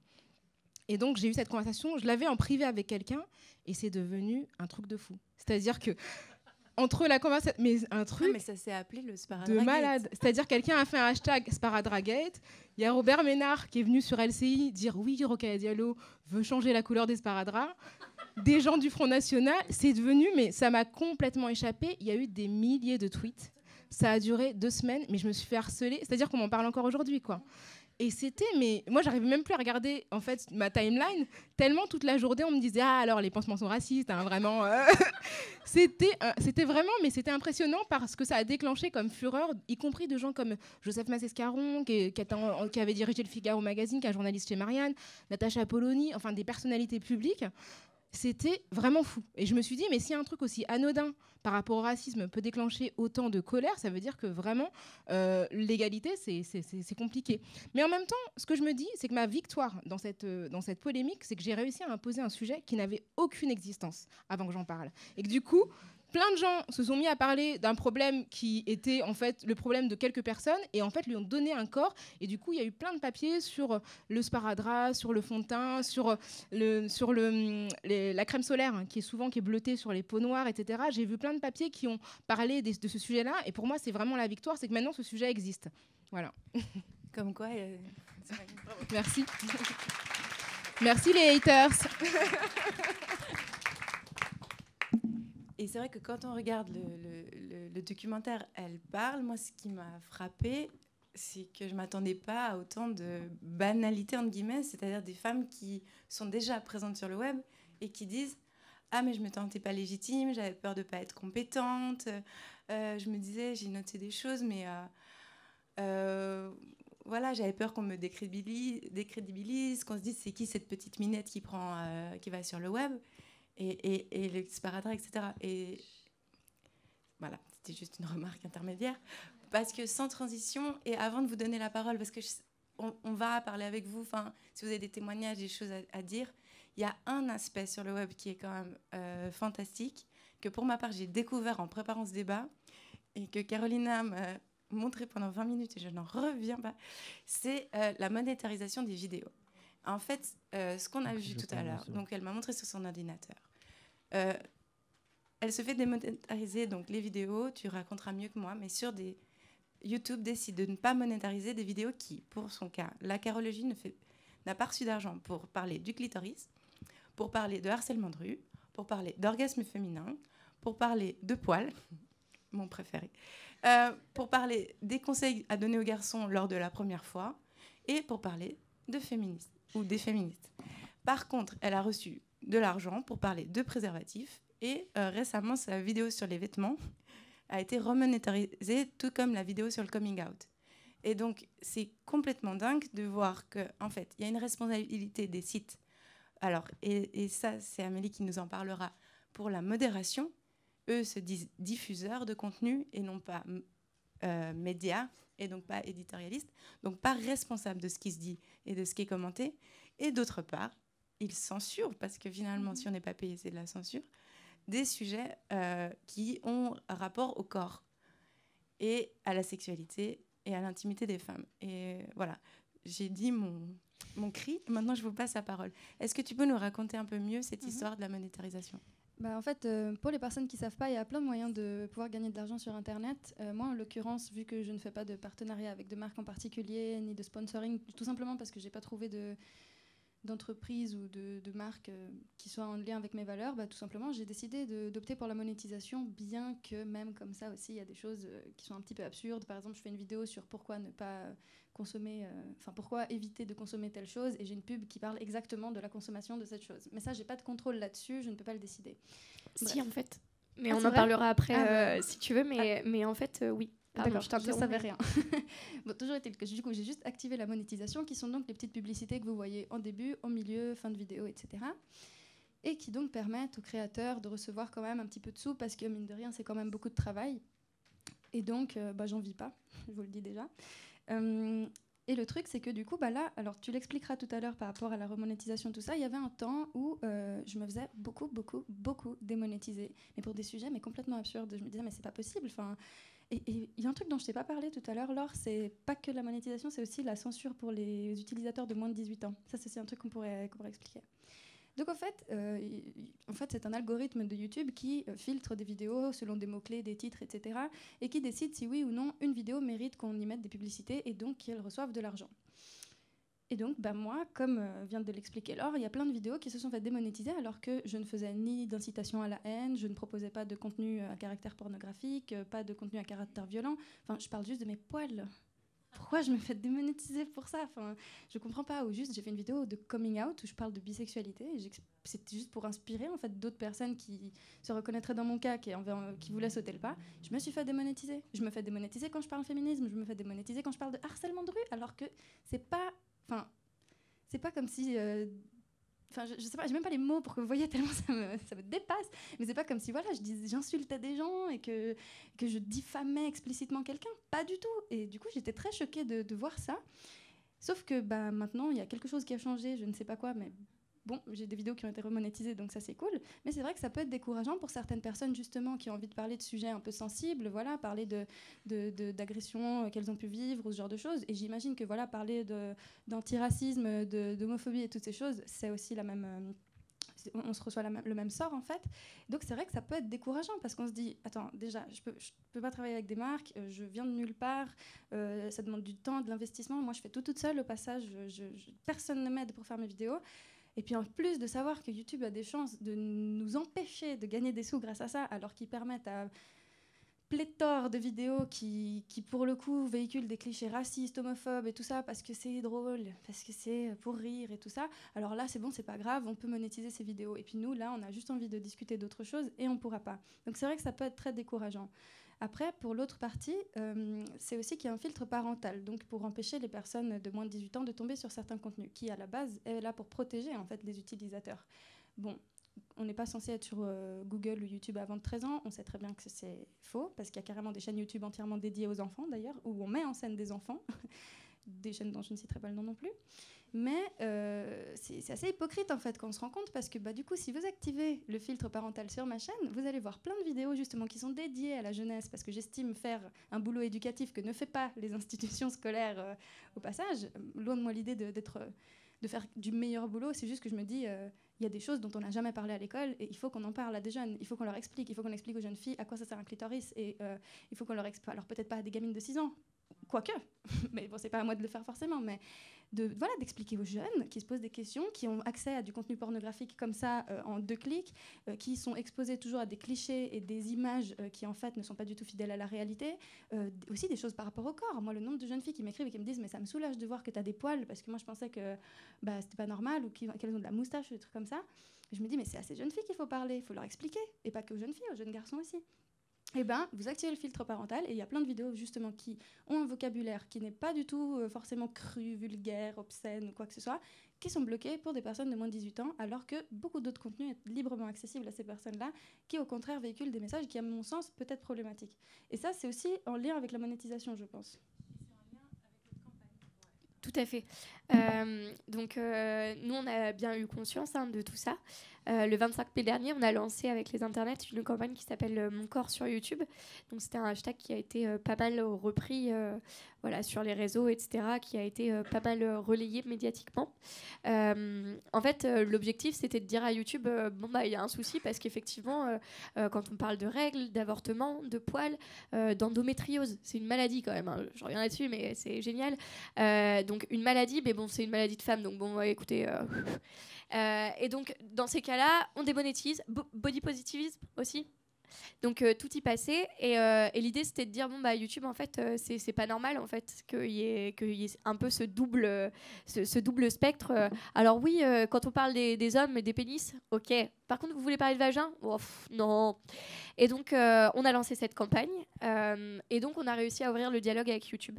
Et donc, j'ai eu cette conversation, je l'avais en privé avec quelqu'un, et c'est devenu un truc de fou. C'est-à-dire que, entre la conversation... Mais un truc
non, mais ça s'est appelé le sparadrap
de malade. C'est-à-dire quelqu'un a fait un hashtag sparadragate, il y a Robert Ménard qui est venu sur L C I dire « Oui, Rokhaya Diallo veut changer la couleur des sparadraps ». Des gens du Front National, c'est devenu... Mais ça m'a complètement échappé. Il y a eu des milliers de tweets. Ça a duré deux semaines, mais je me suis fait harceler. C'est-à-dire qu'on m'en parle encore aujourd'hui, quoi. Et c'était, mais moi, j'arrivais même plus à regarder en fait ma timeline tellement toute la journée on me disait ah alors les pansements sont racistes, hein, vraiment. Euh. c'était, euh, c'était vraiment, mais c'était impressionnant parce que ça a déclenché comme fureur, y compris de gens comme Joseph Massescaron qui, qui, en, qui avait dirigé le Figaro Magazine, qui est un journaliste chez Marianne, Natacha Polony, enfin des personnalités publiques. C'était vraiment fou. Et je me suis dit, mais si un truc aussi anodin par rapport au racisme peut déclencher autant de colère, ça veut dire que vraiment, euh, l'égalité, c'est, c'est, c'est, c'est compliqué. Mais en même temps, ce que je me dis, c'est que ma victoire dans cette, euh, dans cette polémique, c'est que j'ai réussi à imposer un sujet qui n'avait aucune existence avant que j'en parle. Et que du coup, plein de gens se sont mis à parler d'un problème qui était en fait le problème de quelques personnes et en fait lui ont donné un corps. Et du coup, il y a eu plein de papiers sur le sparadrap, sur le fond de teint, sur, le, sur le, les, la crème solaire hein, qui est souvent qui est bleutée sur les peaux noires, et cetera. J'ai vu plein de papiers qui ont parlé de, de ce sujet-là. Et pour moi, c'est vraiment la victoire, c'est que maintenant ce sujet existe. Voilà.
Comme quoi. Euh,
Merci. Merci les haters.
Et c'est vrai que quand on regarde le, le, le, le documentaire, elle parle. Moi, ce qui m'a frappée, c'est que je ne m'attendais pas à autant de banalité, entre guillemets, c'est-à-dire des femmes qui sont déjà présentes sur le web et qui disent « Ah, mais je ne me sentais pas légitime, j'avais peur de ne pas être compétente, euh, je me disais, j'ai noté des choses, mais euh, euh, voilà, j'avais peur qu'on me décrédibilise, décrédibilise qu'on se dise « C'est qui cette petite minette qui, prend, euh, qui va sur le web ?» Et, et, et le sparadrap, et cetera. Et voilà, c'était juste une remarque intermédiaire. Parce que sans transition, et avant de vous donner la parole, parce que je, on, on va parler avec vous, si vous avez des témoignages, des choses à, à dire, il y a un aspect sur le web qui est quand même euh, fantastique, que pour ma part, j'ai découvert en préparant ce débat, et que Carolina m'a montré pendant vingt minutes, et je n'en reviens pas, c'est euh, la monétarisation des vidéos. En fait, euh, ce qu'on a vu tout à l'heure, donc elle m'a montré sur son ordinateur, euh, elle se fait démonétariser donc les vidéos, tu raconteras mieux que moi, mais sur des... YouTube décide de ne pas monétariser des vidéos qui, pour son cas, la carologie ne fait, n'a pas reçu d'argent pour parler du clitoris, pour parler de harcèlement de rue, pour parler d'orgasme féminin, pour parler de poils, mon préféré, euh, pour parler des conseils à donner aux garçons lors de la première fois, et pour parler de féministes ou des féministes. Par contre, elle a reçu de l'argent pour parler de préservatifs, et euh, récemment, sa vidéo sur les vêtements a été remonétarisée, tout comme la vidéo sur le coming out. Et donc, c'est complètement dingue de voir qu'en en fait, il y a une responsabilité des sites. Alors, et, et ça, c'est Amélie qui nous en parlera, pour la modération. Eux se disent diffuseurs de contenu et non pas euh, médias, et donc pas éditorialistes, donc pas responsables de ce qui se dit et de ce qui est commenté. Et d'autre part, ils censurent, parce que finalement, mmh. si on n'est pas payé, c'est de la censure, des sujets euh, qui ont un rapport au corps et à la sexualité et à l'intimité des femmes. Et voilà, j'ai dit mon, mon cri, maintenant je vous passe la parole. Est-ce que tu peux nous raconter un peu mieux cette mmh. histoire de la monétarisation ?
Bah, en fait, euh, pour les personnes qui ne savent pas, il y a plein de moyens de pouvoir gagner de l'argent sur Internet. Euh, moi, en l'occurrence, vu que je ne fais pas de partenariat avec de marques en particulier, ni de sponsoring, tout simplement parce que je n'ai pas trouvé de... d'entreprises ou de, de marques euh, qui soient en lien avec mes valeurs, bah, tout simplement, j'ai décidé de, d'opter pour la monétisation, bien que même comme ça aussi, il y a des choses euh, qui sont un petit peu absurdes. Par exemple, je fais une vidéo sur pourquoi ne pas consommer, enfin euh, pourquoi éviter de consommer telle chose, et j'ai une pub qui parle exactement de la consommation de cette chose. Mais ça, j'ai pas de contrôle là-dessus, je ne peux pas le décider.
Si,
Bref.
en fait. Mais
ah,
on en
vrai
parlera après,
ah,
euh, bah. si tu veux, mais, ah. mais en fait, euh, oui.
Pardon, je ne savais rien. Bon, toujours est-il que du coup, j'ai juste activé la monétisation, qui sont donc les petites publicités que vous voyez en début, au milieu, fin de vidéo, et cetera. Et qui donc permettent aux créateurs de recevoir quand même un petit peu de sous, parce que mine de rien, c'est quand même beaucoup de travail. Et donc, euh, bah, j'en vis pas, je vous le dis déjà. Euh, et le truc, c'est que du coup, bah là, alors tu l'expliqueras tout à l'heure par rapport à la remonétisation, tout ça, il y avait un temps où euh, je me faisais beaucoup, beaucoup, beaucoup démonétiser. Mais pour des sujets mais complètement absurdes. Je me disais, mais c'est pas possible, enfin... Et il y a un truc dont je t'ai pas parlé tout à l'heure, Laure, c'est pas que la monétisation, c'est aussi la censure pour les utilisateurs de moins de dix-huit ans. Ça, c'est aussi un truc qu'on pourrait, qu'on pourrait expliquer. Donc, en fait, euh, en fait, c'est un algorithme de YouTube qui euh, filtre des vidéos selon des mots-clés, des titres, et cetera, et qui décide si oui ou non une vidéo mérite qu'on y mette des publicités et donc qu'elle reçoive de l'argent. Et donc, bah, moi, comme euh, vient de l'expliquer Laure, il y a plein de vidéos qui se sont fait démonétiser alors que je ne faisais ni d'incitation à la haine, je ne proposais pas de contenu à caractère pornographique, euh, pas de contenu à caractère violent. Enfin, je parle juste de mes poils. Pourquoi je me fais démonétiser pour ça ? Enfin, je comprends pas. Ou juste, j'ai fait une vidéo de coming out où je parle de bisexualité. Et c'était juste pour inspirer en fait d'autres personnes qui se reconnaîtraient dans mon cas, qui, envers, qui voulaient sauter le pas. Je me suis fait démonétiser. Je me fais démonétiser quand je parle féminisme. Je me fais démonétiser quand je parle de harcèlement de rue, alors que c'est pas... Enfin, c'est pas comme si... Euh, Enfin, je, je sais pas, j'ai même pas les mots pour que vous voyez tellement ça me, ça me dépasse. Mais c'est pas comme si voilà, je dis, j'insultais des gens et que, que je diffamais explicitement quelqu'un. Pas du tout. Et du coup, j'étais très choquée de, de voir ça. Sauf que bah, maintenant, il y a quelque chose qui a changé, je ne sais pas quoi, mais bon, j'ai des vidéos qui ont été remonétisées, donc ça c'est cool. Mais c'est vrai que ça peut être décourageant pour certaines personnes justement qui ont envie de parler de sujets un peu sensibles, voilà, parler de, de, de, d'agressions qu'elles ont pu vivre ou ce genre de choses. Et j'imagine que voilà, parler de, d'antiracisme, de, d'homophobie et toutes ces choses, c'est aussi la même... Euh, on se reçoit la même, le même sort en fait. Donc c'est vrai que ça peut être décourageant parce qu'on se dit, attends, déjà, je peux, je peux pas travailler avec des marques, euh, je viens de nulle part, euh, ça demande du temps, de l'investissement. Moi, je fais tout toute seule au passage, je, je, je, personne ne m'aide pour faire mes vidéos. Et puis en plus de savoir que YouTube a des chances de nous empêcher de gagner des sous grâce à ça, alors qu'ils permettent à pléthore de vidéos qui, qui, pour le coup, véhiculent des clichés racistes, homophobes et tout ça, parce que c'est drôle, parce que c'est pour rire et tout ça. Alors là, c'est bon, c'est pas grave, on peut monétiser ces vidéos. Et puis nous, là, on a juste envie de discuter d'autres choses et on pourra pas. Donc c'est vrai que ça peut être très décourageant. Après, pour l'autre partie, euh, c'est aussi qu'il y a un filtre parental, donc pour empêcher les personnes de moins de dix-huit ans de tomber sur certains contenus, qui, à la base, est là pour protéger, en fait, les utilisateurs. Bon, on n'est pas censé être sur euh, Google ou YouTube avant de treize ans. On sait très bien que c'est faux, parce qu'il y a carrément des chaînes YouTube entièrement dédiées aux enfants, d'ailleurs, où on met en scène des enfants. des chaînes dont je ne citerai pas le nom non plus. Mais euh, c'est assez hypocrite en fait quand on se rend compte, parce que bah, du coup si vous activez le filtre parental sur ma chaîne, vous allez voir plein de vidéos justement qui sont dédiées à la jeunesse, parce que j'estime faire un boulot éducatif que ne fait pas les institutions scolaires euh, au passage. Loin de moi l'idée de, d'être, de faire du meilleur boulot, c'est juste que je me dis euh, il y a des choses dont on n'a jamais parlé à l'école et il faut qu'on en parle à des jeunes, il faut qu'on leur explique, il faut qu'on explique aux jeunes filles à quoi ça sert un clitoris, et euh, il faut qu'on leur explique, alors peut-être pas à des gamines de six ans, quoique, mais bon c'est pas à moi de le faire forcément, mais de, voilà, d'expliquer aux jeunes qui se posent des questions, qui ont accès à du contenu pornographique comme ça euh, en deux clics, euh, qui sont exposés toujours à des clichés et des images euh, qui en fait ne sont pas du tout fidèles à la réalité. Euh, aussi des choses par rapport au corps. Moi, le nombre de jeunes filles qui m'écrivent et qui me disent mais ça me soulage de voir que tu as des poils, parce que moi je pensais que bah, c'était pas normal, ou qu'elles ont de la moustache ou des trucs comme ça. Et je me dis mais c'est à ces jeunes filles qu'il faut parler, il faut leur expliquer, et pas que aux jeunes filles, aux jeunes garçons aussi. Eh ben, vous activez le filtre parental et il y a plein de vidéos justement qui ont un vocabulaire qui n'est pas du tout euh, forcément cru, vulgaire, obscène ou quoi que ce soit, qui sont bloquées pour des personnes de moins de dix-huit ans, alors que beaucoup d'autres contenus est librement accessible à ces personnes-là, qui au contraire véhiculent des messages qui, à mon sens, peuvent être problématiques. Et ça, c'est aussi en lien avec la monétisation, je pense.
Tout à fait. Euh, donc, euh, nous, on a bien eu conscience hein, de tout ça. Euh, le vingt-cinq mai dernier, on a lancé avec les internets une campagne qui s'appelle euh, Mon corps sur YouTube. Donc, c'était un hashtag qui a été euh, pas mal repris euh, voilà, sur les réseaux, et cetera, qui a été euh, pas mal relayé médiatiquement. Euh, en fait, euh, l'objectif, c'était de dire à YouTube, euh, bon, bah, il y a un souci, parce qu'effectivement, euh, euh, quand on parle de règles, d'avortement, de poils, euh, d'endométriose, c'est une maladie quand même. Hein, je reviens là-dessus, mais c'est génial. Euh, donc, une maladie, mais bon, c'est une maladie de femme, donc bon, ouais, écoutez... Euh, euh, et donc, dans ces cas-là, on démonétise. Bo- body positivisme aussi. Donc, euh, tout y passait. Et, euh, et l'idée, c'était de dire, bon, bah, YouTube, en fait, euh, c'est, c'est pas normal, en fait, qu'il y ait, qu'il y ait un peu ce double, euh, ce, ce double spectre. Alors oui, euh, quand on parle des, des hommes et des pénis, ok. Par contre, vous voulez parler de vagin ? Oh, pff, non. Et donc, euh, on a lancé cette campagne. Euh, et donc, on a réussi à ouvrir le dialogue avec YouTube.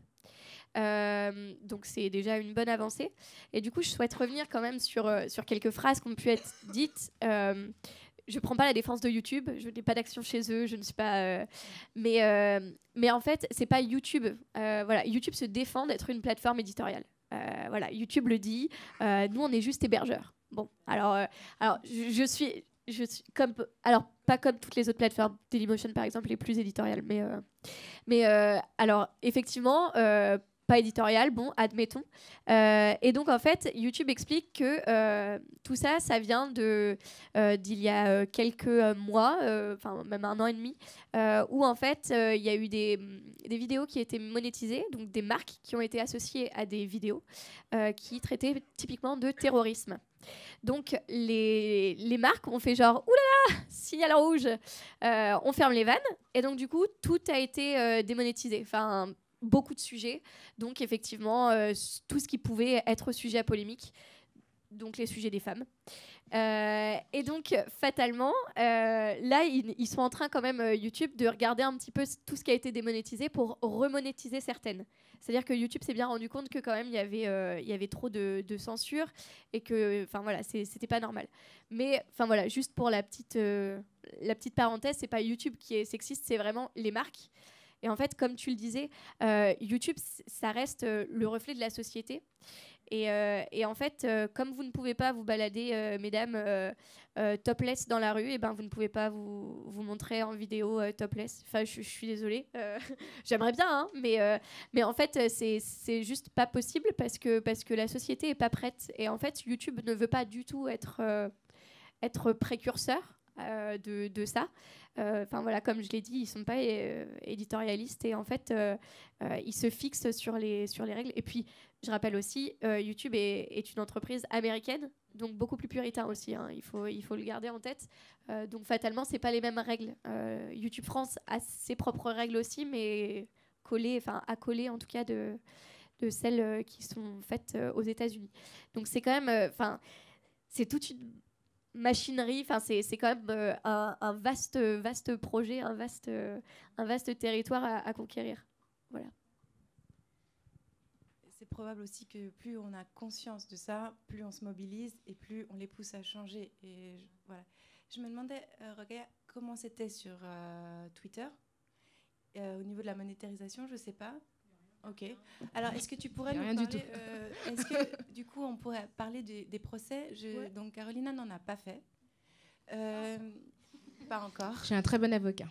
Euh, donc c'est déjà une bonne avancée. Et du coup, je souhaite revenir quand même sur, euh, sur quelques phrases qui ont pu être dites. Euh, je ne prends pas la défense de YouTube, je n'ai pas d'action chez eux, je ne suis pas... Euh, mais, euh, mais en fait, c'est pas YouTube. Euh, voilà, YouTube se défend d'être une plateforme éditoriale. Euh, voilà, YouTube le dit. Euh, nous, on est juste hébergeurs. Bon, alors, euh, alors je, je suis... Je suis comme, alors, pas comme toutes les autres plateformes. Dailymotion, par exemple, est plus éditoriale. Mais, euh, mais euh, alors, effectivement... Euh, pas éditorial, bon, admettons. Euh, et donc, en fait, YouTube explique que euh, tout ça, ça vient de, euh, d'il y a euh, quelques euh, mois, enfin euh, même un an et demi, euh, où en fait, il euh, y a eu des, des vidéos qui étaient monétisées, donc des marques qui ont été associées à des vidéos euh, qui traitaient typiquement de terrorisme. Donc, les, les marques ont fait genre, oulala, signal rouge, euh, on ferme les vannes. Et donc, du coup, tout a été euh, démonétisé. Enfin, beaucoup de sujets. Donc, effectivement, euh, tout ce qui pouvait être sujet à polémique. Donc, les sujets des femmes. Euh, et donc, fatalement, euh, là, ils, ils sont en train quand même, euh, YouTube, de regarder un petit peu tout ce qui a été démonétisé pour remonétiser certaines. C'est-à-dire que YouTube s'est bien rendu compte que quand même, il y avait, euh, il y avait trop de, de censure et que, enfin voilà, c'est, c'était pas normal. Mais, enfin voilà, juste pour la petite, euh, la petite parenthèse, c'est pas YouTube qui est sexiste, c'est vraiment les marques. Et en fait, comme tu le disais, euh, YouTube, ça reste euh, le reflet de la société. Et, euh, et en fait, euh, comme vous ne pouvez pas vous balader, euh, mesdames, euh, euh, topless dans la rue, et ben vous ne pouvez pas vous, vous montrer en vidéo euh, topless. Enfin, je, je suis désolée. Euh, j'aimerais bien, hein, mais, euh, mais en fait, c'est, c'est juste pas possible parce que, parce que la société est pas prête. Et en fait, YouTube ne veut pas du tout être, euh, être précurseur euh, de, de ça. Enfin euh, voilà, comme je l'ai dit, ils sont pas euh, éditorialistes et en fait, euh, euh, ils se fixent sur les, sur les règles. Et puis, je rappelle aussi, euh, YouTube est, est une entreprise américaine, donc beaucoup plus puritain aussi. Hein, il faut, il faut le garder en tête. Euh, donc fatalement, c'est pas les mêmes règles. Euh, YouTube France a ses propres règles aussi, mais collées, enfin accolées en tout cas de, de celles euh, qui sont faites euh, aux États-Unis. Donc c'est quand même, enfin, euh, c'est toute une machinerie, enfin c'est, c'est quand même euh, un, un vaste, vaste projet, un vaste, euh, un vaste territoire à, à conquérir. Voilà.
C'est probable aussi que plus on a conscience de ça, plus on se mobilise et plus on les pousse à changer. Et je, voilà. Je me demandais, euh, Rokhaya, comment c'était sur euh, Twitter euh, au niveau de la monétarisation, je sais pas. Ok. Alors, est-ce que tu pourrais
Y a
nous
rien du
parler...
tout.
euh, est-ce que, du coup, on pourrait parler des, des procès Je-
Ouais.
Donc, Carolina n'en a pas fait. Euh, pas encore.
J'ai un très bon avocat.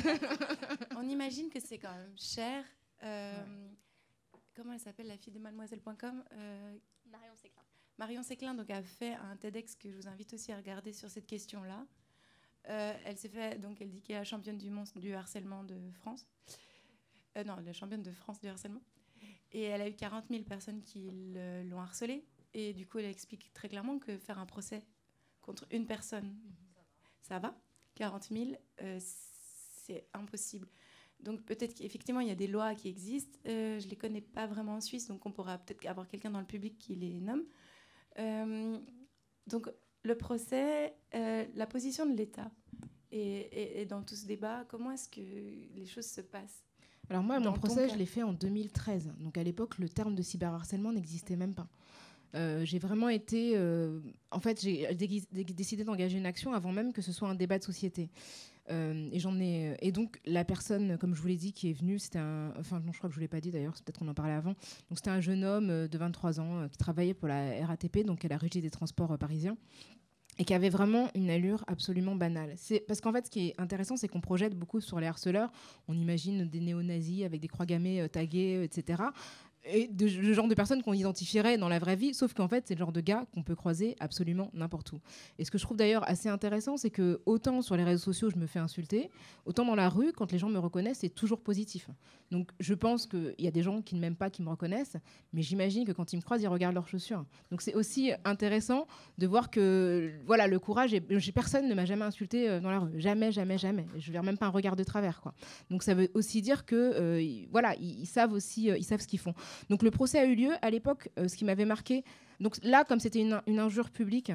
On imagine que c'est quand même cher. Euh, Comment elle s'appelle, la fille de mademoiselle point com euh,
Marion Séclin.
Marion Séclin donc, a fait un TEDx que je vous invite aussi à regarder sur cette question-là. Euh, elle s'est fait, donc elle dit qu'elle est la championne du monde du harcèlement de France. Euh, non, la championne de France du harcèlement. Et elle a eu quarante mille personnes qui le- l'ont harcelée. Et du coup, elle explique très clairement que faire un procès contre une personne, ça va. quarante mille, euh, c'est impossible. Donc peut-être qu'effectivement, il y a des lois qui existent. Euh, je ne les connais pas vraiment en Suisse, donc on pourra peut-être avoir quelqu'un dans le public qui les nomme. Euh, donc le procès, euh, la position de l'État et, et, et dans tout ce débat, comment est-ce que les choses se passent?
Alors moi,
Dans
mon
ton
procès,
cas.
je l'ai fait en deux mille treize. Donc à l'époque, le terme de cyberharcèlement n'existait même pas. Euh, j'ai vraiment été... euh, en fait, j'ai dé- dé- décidé d'engager une action avant même que ce soit un débat de société. Euh, et, j'en ai, et donc, la personne, comme je vous l'ai dit, qui est venue, c'était un... Enfin, non, je crois que je ne vous l'ai pas dit d'ailleurs, c'est peut-être qu'on en parlait avant. Donc, c'était un jeune homme euh, de vingt-trois ans euh, qui travaillait pour la R A T P, donc qui est la Régie des transports euh, parisiens, et qui avait vraiment une allure absolument banale. C'est parce qu'en fait, ce qui est intéressant, c'est qu'on projette beaucoup sur les harceleurs. On imagine des néo-nazis avec des croix gammées euh, taguées, euh, et cetera. Et de, le genre de personnes qu'on identifierait dans la vraie vie, sauf qu'en fait, c'est le genre de gars qu'on peut croiser absolument n'importe où. Et ce que je trouve d'ailleurs assez intéressant, c'est que autant sur les réseaux sociaux, je me fais insulter, autant dans la rue, quand les gens me reconnaissent, c'est toujours positif. Donc je pense qu'il y a des gens qui ne m'aiment pas, qui me reconnaissent, mais j'imagine que quand ils me croisent, ils regardent leurs chaussures. Donc c'est aussi intéressant de voir que voilà, le courage, est, personne ne m'a jamais insulté euh, dans la rue. Jamais, jamais, jamais. Je ne veux même pas un regard de travers, quoi. Donc ça veut aussi dire que euh, voilà, ils, ils savent aussi, euh, ils savent ce qu'ils font. Donc le procès a eu lieu. À l'époque, euh, ce qui m'avait marqué, donc là, comme c'était une, une injure publique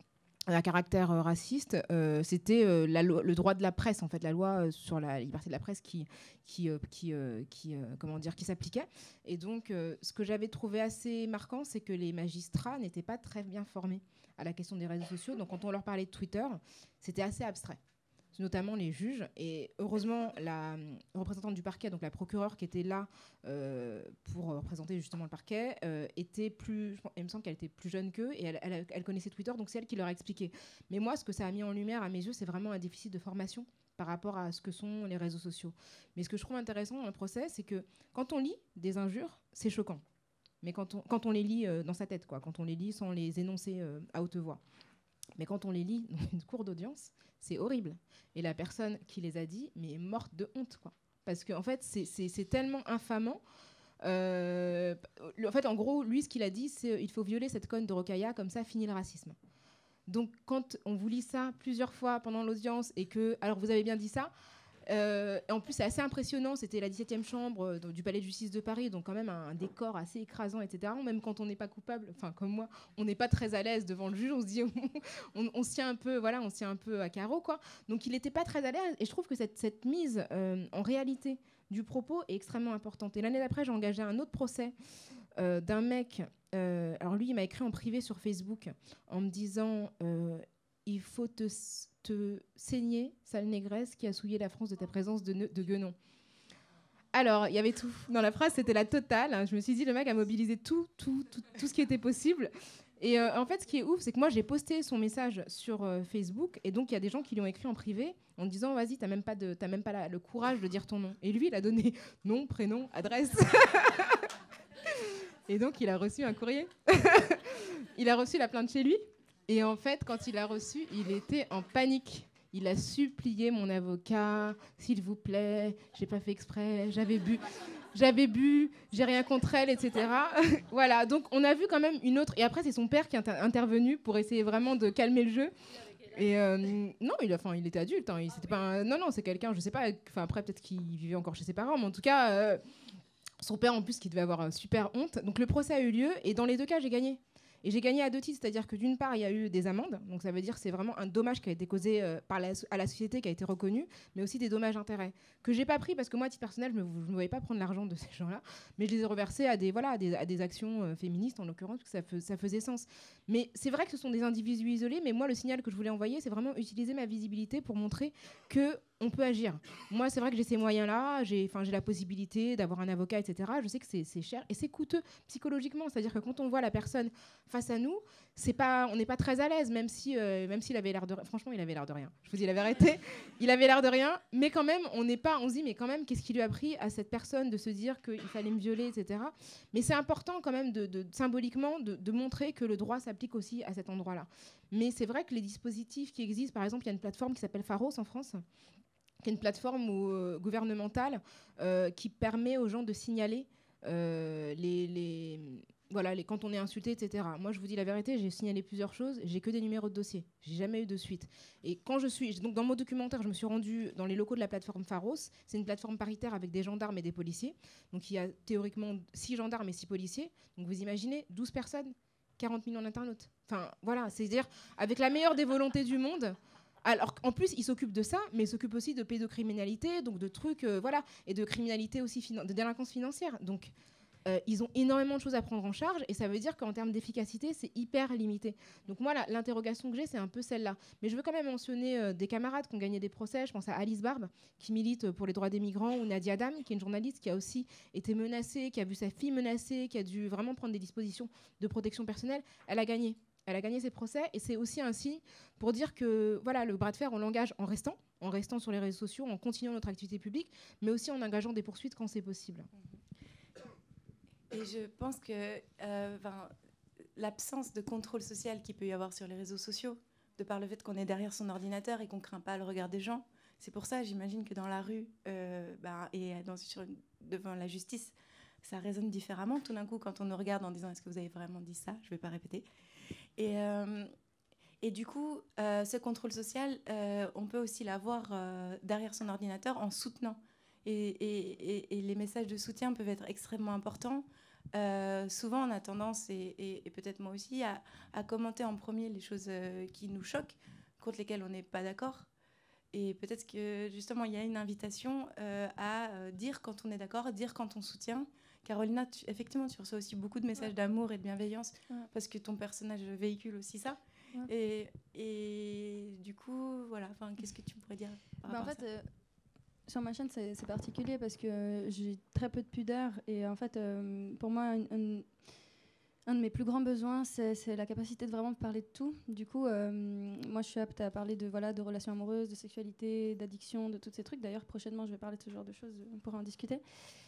à caractère euh, raciste, euh, c'était euh, la lo- le droit de la presse, en fait, la loi euh, sur la liberté de la presse qui, qui, euh, qui, euh, qui, euh, comment dire, qui s'appliquait. Et donc, euh, ce que j'avais trouvé assez marquant, c'est que les magistrats n'étaient pas très bien formés à la question des réseaux sociaux. Donc, quand on leur parlait de Twitter, c'était assez abstrait, notamment les juges. Et heureusement, la euh, représentante du parquet, donc la procureure qui était là euh, pour euh, représenter justement le parquet, euh, était plus, je pense- il me semble qu'elle était plus jeune qu'eux et elle, elle, elle connaissait Twitter, donc c'est elle qui leur a expliqué. Mais moi, ce que ça a mis en lumière à mes yeux, c'est vraiment un déficit de formation par rapport à ce que sont les réseaux sociaux. Mais ce que je trouve intéressant dans le procès, c'est que quand on lit des injures, c'est choquant. Mais quand on, quand on les lit euh, dans sa tête, quoi, quand on les lit sans les énoncer euh, à haute voix. Mais quand on les lit dans une cour d'audience, c'est horrible. Et la personne qui les a dit, mais est morte de honte, quoi. Parce qu'en en fait, c'est, c'est, c'est tellement infamant. Euh, en fait, en gros, lui, ce qu'il a dit, c'est qu'il faut violer cette conne de Rokhaya, comme ça, finit le racisme. Donc, quand on vous lit ça plusieurs fois pendant l'audience et que, alors vous avez bien dit ça, Euh, et en plus, c'est assez impressionnant. C'était la dix-septième chambre euh, du Palais de Justice de Paris, donc quand même un, un décor assez écrasant, et cetera. Même quand on n'est pas coupable, enfin comme moi, on n'est pas très à l'aise devant le juge. On se dit, on, on se tient un peu, voilà, on se tient un peu à carreau, quoi. Donc il n'était pas très à l'aise. Et je trouve que cette, cette mise euh, en réalité du propos est extrêmement importante. Et l'année d'après, j'ai engagé un autre procès euh, d'un mec. Euh, alors lui, il m'a écrit en privé sur Facebook en me disant. Euh, il faut te, te saigner, sale négresse, qui a souillé la France de ta présence de, de guenon. Alors, il y avait tout. Dans la phrase, c'était la totale. Je me suis dit, le mec a mobilisé tout, tout, tout, tout ce qui était possible. Et euh, en fait, ce qui est ouf, c'est que moi, j'ai posté son message sur euh, Facebook. Et donc, il y a des gens qui lui ont écrit en privé en disant, vas-y, t'as même pas, de, t'as même pas la, le courage de dire ton nom. Et lui, il a donné nom, prénom, adresse. Et donc, il a reçu un courrier. Il a reçu la plainte chez lui. Et en fait, quand il a reçu, il était en panique. Il a supplié mon avocat, s'il vous plaît, j'ai pas fait exprès, j'avais bu, j'avais bu, j'ai rien contre elle, et cetera. Voilà, donc on a vu quand même une autre. Et après, c'est son père qui est inter- intervenu pour essayer vraiment de calmer le jeu. Et euh, non, il, enfin, il était adulte. Hein, il, c'était pas un... Non, non, c'est quelqu'un, je sais pas. Enfin, après, peut-être qu'il vivait encore chez ses parents, mais en tout cas, euh, son père en plus, qui devait avoir euh, super honte. Donc le procès a eu lieu, et dans les deux cas, j'ai gagné. Et j'ai gagné à deux titres, c'est-à-dire que d'une part, il y a eu des amendes, donc ça veut dire que c'est vraiment un dommage qui a été causé euh, par la, à la société, qui a été reconnu, mais aussi des dommages-intérêts, que j'ai pas pris parce que moi, à titre personnel, je ne me, me voyais pas prendre l'argent de ces gens-là, mais je les ai reversés à des, voilà, à des, à des actions euh, féministes, en l'occurrence, parce que ça, fe, ça faisait sens. Mais c'est vrai que ce sont des individus isolés, mais moi, le signal que je voulais envoyer, c'est vraiment utiliser ma visibilité pour montrer que on peut agir. Moi, c'est vrai que j'ai ces moyens-là, j'ai, enfin, j'ai la possibilité d'avoir un avocat, et cetera. Je sais que c'est, c'est cher et c'est coûteux psychologiquement. C'est-à-dire que quand on voit la personne face à nous, c'est pas, on n'est pas très à l'aise, même si, euh, même s'il avait l'air de, franchement, il avait l'air de rien. Je vous dis la vérité, il avait l'air de rien, mais quand même, on n'est pas, on se dit, mais quand même, qu'est-ce qui lui a pris à cette personne de se dire qu'il fallait me violer, et cetera. Mais c'est important quand même de, de symboliquement de, de montrer que le droit s'applique aussi à cet endroit-là. Mais c'est vrai que les dispositifs qui existent, par exemple, il y a une plateforme qui s'appelle Pharos en France, qui est une plateforme où, euh, gouvernementale euh, qui permet aux gens de signaler euh, les, les, voilà, les, quand on est insulté, et cetera. Moi, je vous dis la vérité, j'ai signalé plusieurs choses, j'ai que des numéros de dossier, j'ai jamais eu de suite. Et quand je suis, donc dans mon documentaire, je me suis rendue dans les locaux de la plateforme Pharos. C'est une plateforme paritaire avec des gendarmes et des policiers. Donc il y a théoriquement six gendarmes et six policiers. Donc vous imaginez, douze personnes, quarante millions d'internautes. Enfin voilà, c'est-à-dire avec la meilleure des volontés du monde. Alors en plus, ils s'occupent de ça, mais ils s'occupent aussi de pédocriminalité, donc de trucs, euh, voilà, et de criminalité aussi, finan- de délinquance financière. Donc, euh, ils ont énormément de choses à prendre en charge, et ça veut dire qu'en termes d'efficacité, c'est hyper limité. Donc moi, la, l'interrogation que j'ai, c'est un peu celle-là. Mais je veux quand même mentionner euh, des camarades qui ont gagné des procès. Je pense à Alice Barbe, qui milite pour les droits des migrants, ou Nadia Dam, qui est une journaliste qui a aussi été menacée, qui a vu sa fille menacée, qui a dû vraiment prendre des dispositions de protection personnelle. Elle a gagné. Elle a gagné ses procès et c'est aussi un signe pour dire que voilà, le bras de fer, on l'engage en restant, en restant sur les réseaux sociaux, en continuant notre activité publique, mais aussi en engageant des poursuites quand c'est possible.
Et je pense que euh, l'absence de contrôle social qu'il peut y avoir sur les réseaux sociaux, de par le fait qu'on est derrière son ordinateur et qu'on ne craint pas le regard des gens, c'est pour ça, j'imagine que dans la rue euh, ben, et dans, sur, devant la justice, ça résonne différemment. Tout d'un coup, quand on nous regarde en disant « Est-ce que vous avez vraiment dit ça ?» Je ne vais pas répéter. Et, euh, et du coup, euh, ce contrôle social, euh, on peut aussi l'avoir euh, derrière son ordinateur en soutenant. Et, et, et, et les messages de soutien peuvent être extrêmement importants. Euh, souvent, on a tendance, et, et, et peut-être moi aussi, à, à commenter en premier les choses euh, qui nous choquent, contre lesquelles on n'est pas d'accord. Et peut-être que justement, il y a une invitation euh, à euh, dire quand on est d'accord, dire quand on soutient. Carolina, tu, effectivement, tu reçois aussi beaucoup de messages ouais. d'amour et de bienveillance ouais. parce que ton personnage véhicule aussi ça. Ouais. Et, et du coup, voilà, qu'est-ce que tu pourrais dire par
bah
rapport
en fait,
à ça
euh, sur ma chaîne, c'est, c'est particulier parce que j'ai très peu de pudeur. Et en fait, euh, pour moi, un, un, un de mes plus grands besoins, c'est, c'est la capacité de vraiment parler de tout. Du coup, euh, moi, je suis apte à parler de, voilà, de relations amoureuses, de sexualité, d'addiction, de tous ces trucs. D'ailleurs, prochainement, je vais parler de ce genre de choses. On pourra en discuter.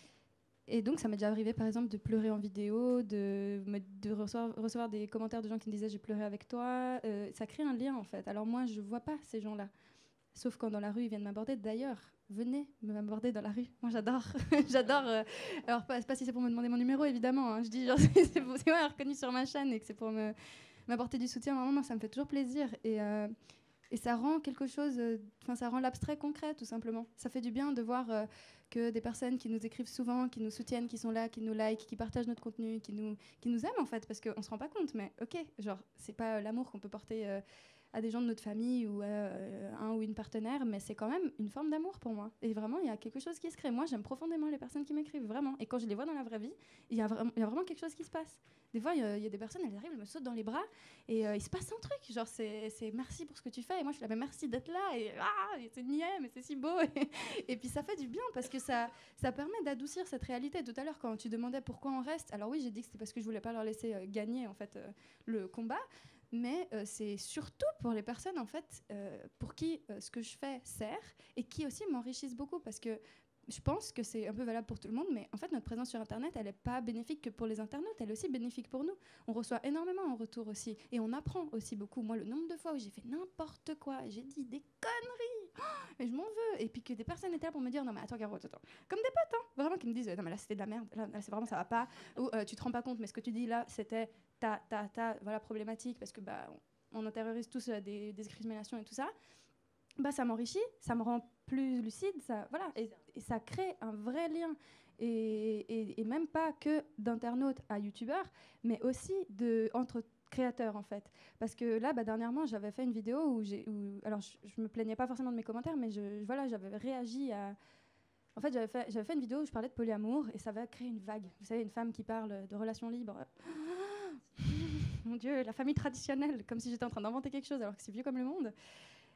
Et donc, ça m'est déjà arrivé, par exemple, de pleurer en vidéo, de, de recevoir, recevoir des commentaires de gens qui me disaient « j'ai pleuré avec toi euh, ». Ça crée un lien, en fait. Alors moi, je ne vois pas ces gens-là. Sauf quand dans la rue, ils viennent m'aborder. D'ailleurs, venez m'aborder dans la rue. Moi, j'adore. j'adore. Euh, alors, pas, pas si c'est pour me demander mon numéro, évidemment. Hein. Je dis, genre, c'est, c'est, c'est moi, reconnu sur ma chaîne et que c'est pour me, m'apporter du soutien. Vraiment, moi, ça me fait toujours plaisir. Et... Euh, Et ça rend quelque chose, enfin, euh, ça rend l'abstrait concret, tout simplement. Ça fait du bien de voir euh, que des personnes qui nous écrivent souvent, qui nous soutiennent, qui sont là, qui nous like, qui partagent notre contenu, qui nous, qui nous aiment, en fait, parce qu'on ne se rend pas compte. Mais OK, genre, c'est pas l'amour qu'on peut porter euh, à des gens de notre famille ou à euh, un ou une partenaire, mais c'est quand même une forme d'amour pour moi. Et vraiment, il y a quelque chose qui se crée. Moi, j'aime profondément les personnes qui m'écrivent, vraiment. Et quand je les vois dans la vraie vie, il y a vraiment, il y a vraiment quelque chose qui se passe. Des fois, il y, y a des personnes, elles arrivent, elles me sautent dans les bras et euh, il se passe un truc. Genre, c'est, c'est merci pour ce que tu fais. Et moi, je suis là, mais merci d'être là. Et, ah, et c'est niais, mais c'est si beau. Et, et puis, ça fait du bien parce que ça, ça permet d'adoucir cette réalité. Tout à l'heure, quand tu demandais pourquoi on reste, alors oui, j'ai dit que c'était parce que je voulais pas leur laisser euh, gagner en fait, euh, le combat. Mais euh, c'est surtout pour les personnes en fait, euh, pour qui euh, ce que je fais sert et qui aussi m'enrichissent beaucoup parce que je pense que c'est un peu valable pour tout le monde, mais en fait, notre présence sur Internet, elle n'est pas bénéfique que pour les internautes, elle est aussi bénéfique pour nous. On reçoit énormément en retour aussi, et on apprend aussi beaucoup. Moi, le nombre de fois où j'ai fait n'importe quoi, j'ai dit des conneries, oh, mais je m'en veux. Et puis que des personnes étaient là pour me dire, non mais attends, Caro, attends, attends. Comme des potes, hein, vraiment, qui me disent, non mais là, c'était de la merde, là, là c'est vraiment, ça va pas, ou euh, tu te rends pas compte, mais ce que tu dis là, c'était ta, ta, ta, voilà, problématique, parce que bah, on, on intériorise tous euh, des, des discriminations et tout ça. Bah, ça m'enrichit, ça me rend plus lucide, ça, voilà, et, et ça crée un vrai lien. Et, et, et même pas que d'internautes à youtubeurs, mais aussi de, entre créateurs, en fait. Parce que là, bah, dernièrement, j'avais fait une vidéo où j'ai... Où, alors, je, je me plaignais pas forcément de mes commentaires, mais je, voilà, j'avais réagi à... En fait, j'avais fait, j'avais fait une vidéo où je parlais de polyamour, et ça va créer une vague. Vous savez, une femme qui parle de relations libres. Mon Dieu, la famille traditionnelle, comme si j'étais en train d'inventer quelque chose, alors que c'est vieux comme le monde.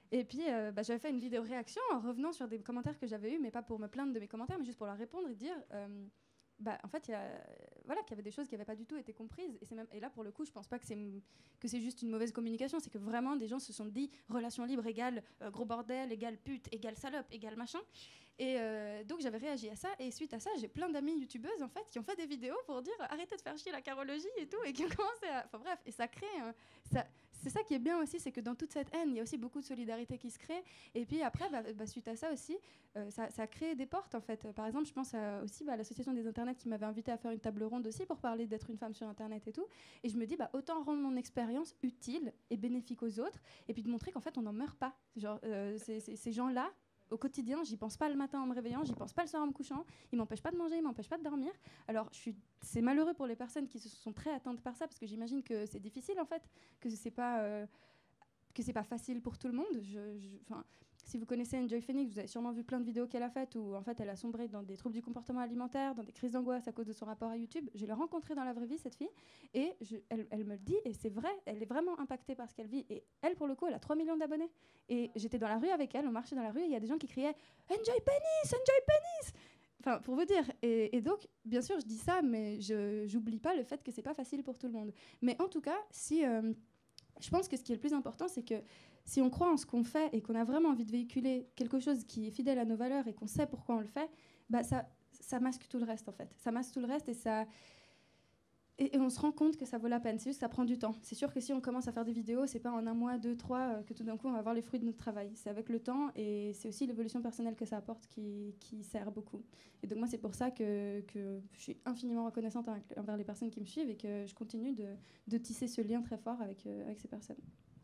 Et puis, euh, bah, j'avais fait une vidéo réaction en revenant sur des commentaires que j'avais eus, mais pas pour me plaindre de mes commentaires, mais juste pour leur répondre et dire, euh, bah, en fait, y a, voilà, qu'il y avait des choses qui n'avaient pas du tout été comprises. Et, c'est même, et là, pour le coup, je pense pas que c'est, que c'est juste une mauvaise communication, c'est que vraiment, des gens se sont dit, relation libre égale euh, gros bordel, égale pute, égale salope, égale machin. Et euh, donc j'avais réagi à ça, et suite à ça, j'ai plein d'amies youtubeuses en fait qui ont fait des vidéos pour dire arrêtez de faire chier la carologie et tout, et qui ont commencé à... Enfin bref, et ça crée... Un... Ça... C'est ça qui est bien aussi, c'est que dans toute cette haine, il y a aussi beaucoup de solidarité qui se crée. Et puis après, bah, bah, suite à ça aussi, euh, ça, ça crée des portes en fait. Par exemple, je pense à, aussi bah, à l'association des internets qui m'avait invité à faire une table ronde aussi pour parler d'être une femme sur internet et tout. Et je me dis, bah, autant rendre mon expérience utile et bénéfique aux autres, et puis de montrer qu'en fait, on n'en meurt pas. Genre, euh, c'est, c'est, ces gens-là, au quotidien, j'y pense pas le matin en me réveillant, j'y pense pas le soir en me couchant, ils m'empêchent pas de manger, ils m'empêchent pas de dormir. Alors, je suis, c'est malheureux pour les personnes qui se sont très atteintes par ça, parce que j'imagine que c'est difficile en fait, que c'est pas, euh, que c'est pas facile pour tout le monde. Je, je, si vous connaissez Enjoy Phoenix, vous avez sûrement vu plein de vidéos qu'elle a faites où en fait elle a sombré dans des troubles du comportement alimentaire, dans des crises d'angoisse à cause de son rapport à YouTube. Je l'ai rencontrée dans la vraie vie, cette fille, et je, elle, elle me le dit, et c'est vrai, elle est vraiment impactée par ce qu'elle vit. Et elle, pour le coup, elle a trois millions d'abonnés. Et j'étais dans la rue avec elle, on marchait dans la rue, et il y a des gens qui criaient « Enjoy Penis, Enjoy Penis !» Enfin, pour vous dire. Et, et donc, bien sûr, je dis ça, mais je n'oublie pas le fait que c'est pas facile pour tout le monde. Mais en tout cas, si... Euh, je pense que ce qui est le plus important, c'est que si on croit en ce qu'on fait et qu'on a vraiment envie de véhiculer quelque chose qui est fidèle à nos valeurs et qu'on sait pourquoi on le fait, bah ça, ça masque tout le reste, en fait. Ça masque tout le reste et, ça... et, et on se rend compte que ça vaut la peine. C'est juste que ça prend du temps. C'est sûr que si on commence à faire des vidéos, c'est pas en un mois, deux, trois, euh, que tout d'un coup, on va voir les fruits de notre travail. C'est avec le temps et c'est aussi l'évolution personnelle que ça apporte qui, qui sert beaucoup. Et donc moi, c'est pour ça que, que je suis infiniment reconnaissante envers les personnes qui me suivent et que je continue de, de tisser ce lien très fort avec, euh, avec ces personnes.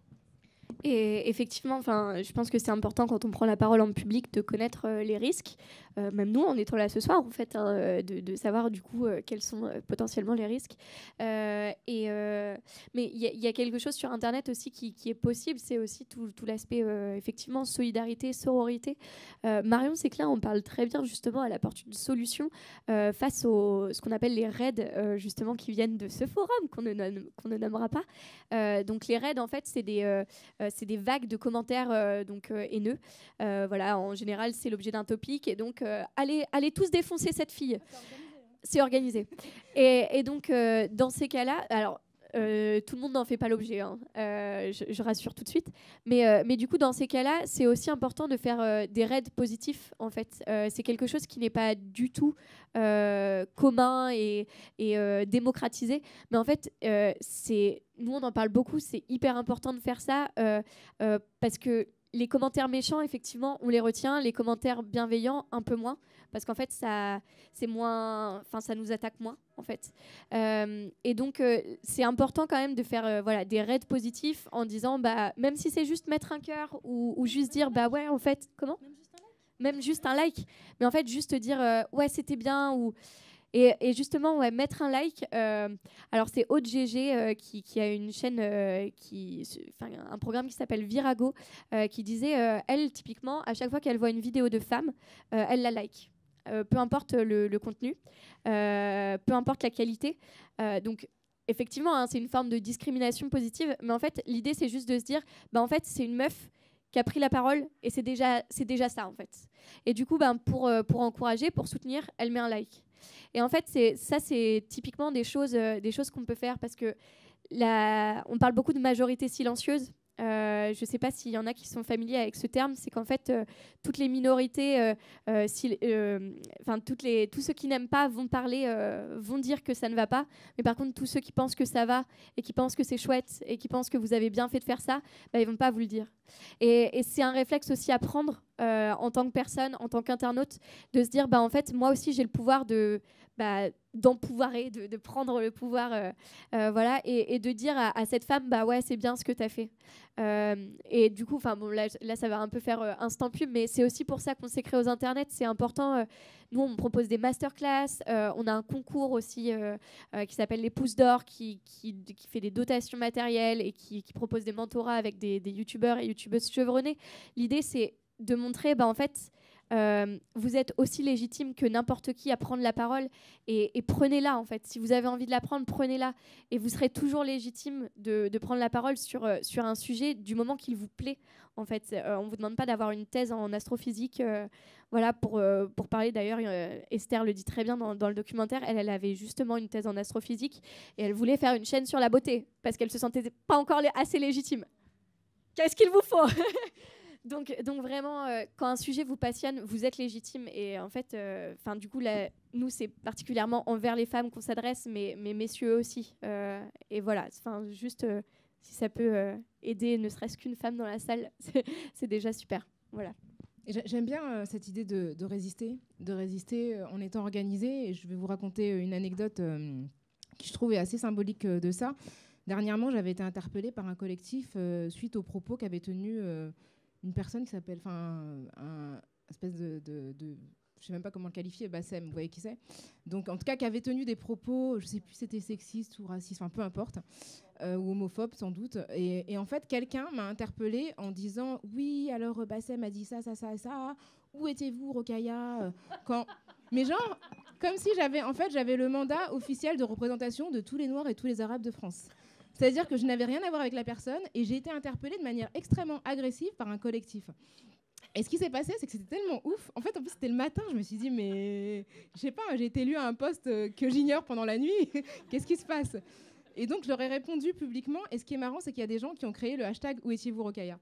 Et effectivement, enfin, je pense que c'est important quand on prend la parole en public de connaître euh, les risques, euh, même nous en étant là ce soir en fait, hein, de, de savoir du coup euh, quels sont euh, potentiellement les risques. Euh, et euh, mais il y, y a quelque chose sur Internet aussi qui, qui est possible, c'est aussi tout, tout l'aspect euh, effectivement solidarité, sororité. Euh, Marion Séclin en parle très bien justement, elle apporte une solution euh, face aux ce qu'on appelle les raids euh, justement qui viennent de ce forum qu'on ne, nomme, qu'on ne nommera pas. Euh, donc les raids en fait c'est des euh, c'est des vagues de commentaires euh, donc, euh, haineux. Euh, voilà, en général, c'est l'objet d'un topic. Et donc, euh, allez, allez tous défoncer cette fille. C'est organisé. Et, et donc, euh, dans ces cas-là, alors, euh, tout le monde n'en fait pas l'objet, hein. euh, je, je rassure tout de suite. Mais, euh, mais du coup, dans ces cas-là, c'est aussi important de faire euh, des raids positifs, en fait. Euh, c'est quelque chose qui n'est pas du tout euh, commun et, et euh, démocratisé. Mais en fait, euh, c'est... nous, on en parle beaucoup. C'est hyper important de faire ça euh, euh, parce que les commentaires méchants, effectivement, on les retient. Les commentaires bienveillants, un peu moins. Parce qu'en fait, ça, c'est moins, enfin, ça nous attaque moins, en fait. Euh, et donc, euh, c'est important quand même de faire euh, voilà, des raids positifs en disant, bah, même si c'est juste mettre un cœur ou, ou juste dire, bah ouais, en fait, comment ? Même juste un like. Mais en fait, juste dire, euh, ouais, c'était bien ou... Et, et justement, ouais, mettre un like. Euh, alors, c'est Aude G G euh, qui, qui a une chaîne, euh, qui, un programme qui s'appelle Virago, euh, qui disait, euh, elle, typiquement, à chaque fois qu'elle voit une vidéo de femme, euh, elle la like. Euh, peu importe le, le contenu, euh, peu importe la qualité. Euh, donc, effectivement, hein, c'est une forme de discrimination positive. Mais en fait, l'idée, c'est juste de se dire, bah, en fait, c'est une meuf qui a pris la parole et c'est déjà, c'est déjà ça, en fait. Et du coup, bah, pour, euh, pour encourager, pour soutenir, elle met un like. Et en fait, c'est, ça, c'est typiquement des choses, euh, des choses qu'on peut faire parce que la, on parle beaucoup de majorité silencieuse. Euh, je ne sais pas s'il y en a qui sont familiers avec ce terme, c'est qu'en fait, euh, toutes les minorités, euh, euh, si, euh, toutes les, tous ceux qui n'aiment pas vont parler, euh, vont dire que ça ne va pas. Mais par contre, tous ceux qui pensent que ça va et qui pensent que c'est chouette et qui pensent que vous avez bien fait de faire ça, bah, ils ne vont pas vous le dire. Et, et c'est un réflexe aussi à prendre euh, en tant que personne, en tant qu'internaute, de se dire, bah, en fait, moi aussi, j'ai le pouvoir de... Bah, d'empouvoirer, de, de prendre le pouvoir euh, euh, voilà, et, et de dire à, à cette femme, bah ouais, c'est bien ce que tu as fait. Euh, et du coup, bon, là, là, ça va un peu faire euh, instant pub, mais c'est aussi pour ça qu'on s'est créé aux internets. C'est important. Euh, nous, on propose des masterclass. Euh, on a un concours aussi euh, euh, qui s'appelle les Pousses d'Or, qui, qui, qui fait des dotations matérielles et qui, qui propose des mentorats avec des, des youtubeurs et youtubeuses chevronnés. L'idée, c'est de montrer, bah, en fait, euh, vous êtes aussi légitime que n'importe qui à prendre la parole et, et prenez-la en fait. Si vous avez envie de la prendre, prenez-la et vous serez toujours légitime de, de prendre la parole sur, euh, sur un sujet du moment qu'il vous plaît. En fait, euh, on ne vous demande pas d'avoir une thèse en astrophysique. Euh, voilà, pour, euh, pour parler d'ailleurs, euh, Esther le dit très bien dans, dans le documentaire, elle, elle avait justement une thèse en astrophysique et elle voulait faire une chaîne sur la beauté parce qu'elle se sentait pas encore assez légitime. Qu'est-ce qu'il vous faut? donc, donc vraiment, euh, quand un sujet vous passionne, vous êtes légitime. Et en fait, euh, du coup, là, nous, c'est particulièrement envers les femmes qu'on s'adresse, mais, mais messieurs aussi. Euh, et voilà, juste, euh, si ça peut euh, aider ne serait-ce qu'une femme dans la salle, c'est déjà super. Voilà.
J'aime bien euh, cette idée de, de résister, de résister euh, en étant organisé. Et je vais vous raconter une anecdote euh, qui, je trouve, est assez symbolique euh, de ça. Dernièrement, j'avais été interpellée par un collectif euh, suite aux propos qu'avait tenu euh, une personne qui s'appelle, enfin, un, un espèce de, de, de, je sais même pas comment le qualifier, Bassem, vous voyez qui c'est. Donc, en tout cas, qui avait tenu des propos, je sais plus, si c'était sexiste ou raciste, enfin, peu importe, euh, ou homophobe sans doute. Et, et en fait, quelqu'un m'a interpellée en disant, oui, alors Bassem a dit ça, ça, ça, ça. Où étiez-vous, Rokhaya, quand... Mais genre, comme si j'avais, en fait, j'avais le mandat officiel de représentation de tous les Noirs et tous les Arabes de France. C'est-à-dire que je n'avais rien à voir avec la personne et j'ai été interpellée de manière extrêmement agressive par un collectif. Et ce qui s'est passé, c'est que c'était tellement ouf. En fait, en plus, c'était le matin. Je me suis dit, mais je sais pas, j'ai été élue à un poste que j'ignore pendant la nuit. Qu'est-ce qui se passe? Et donc, je leur ai répondu publiquement. Et ce qui est marrant, c'est qu'il y a des gens qui ont créé le hashtag Où étiez-vous, Rokhaya?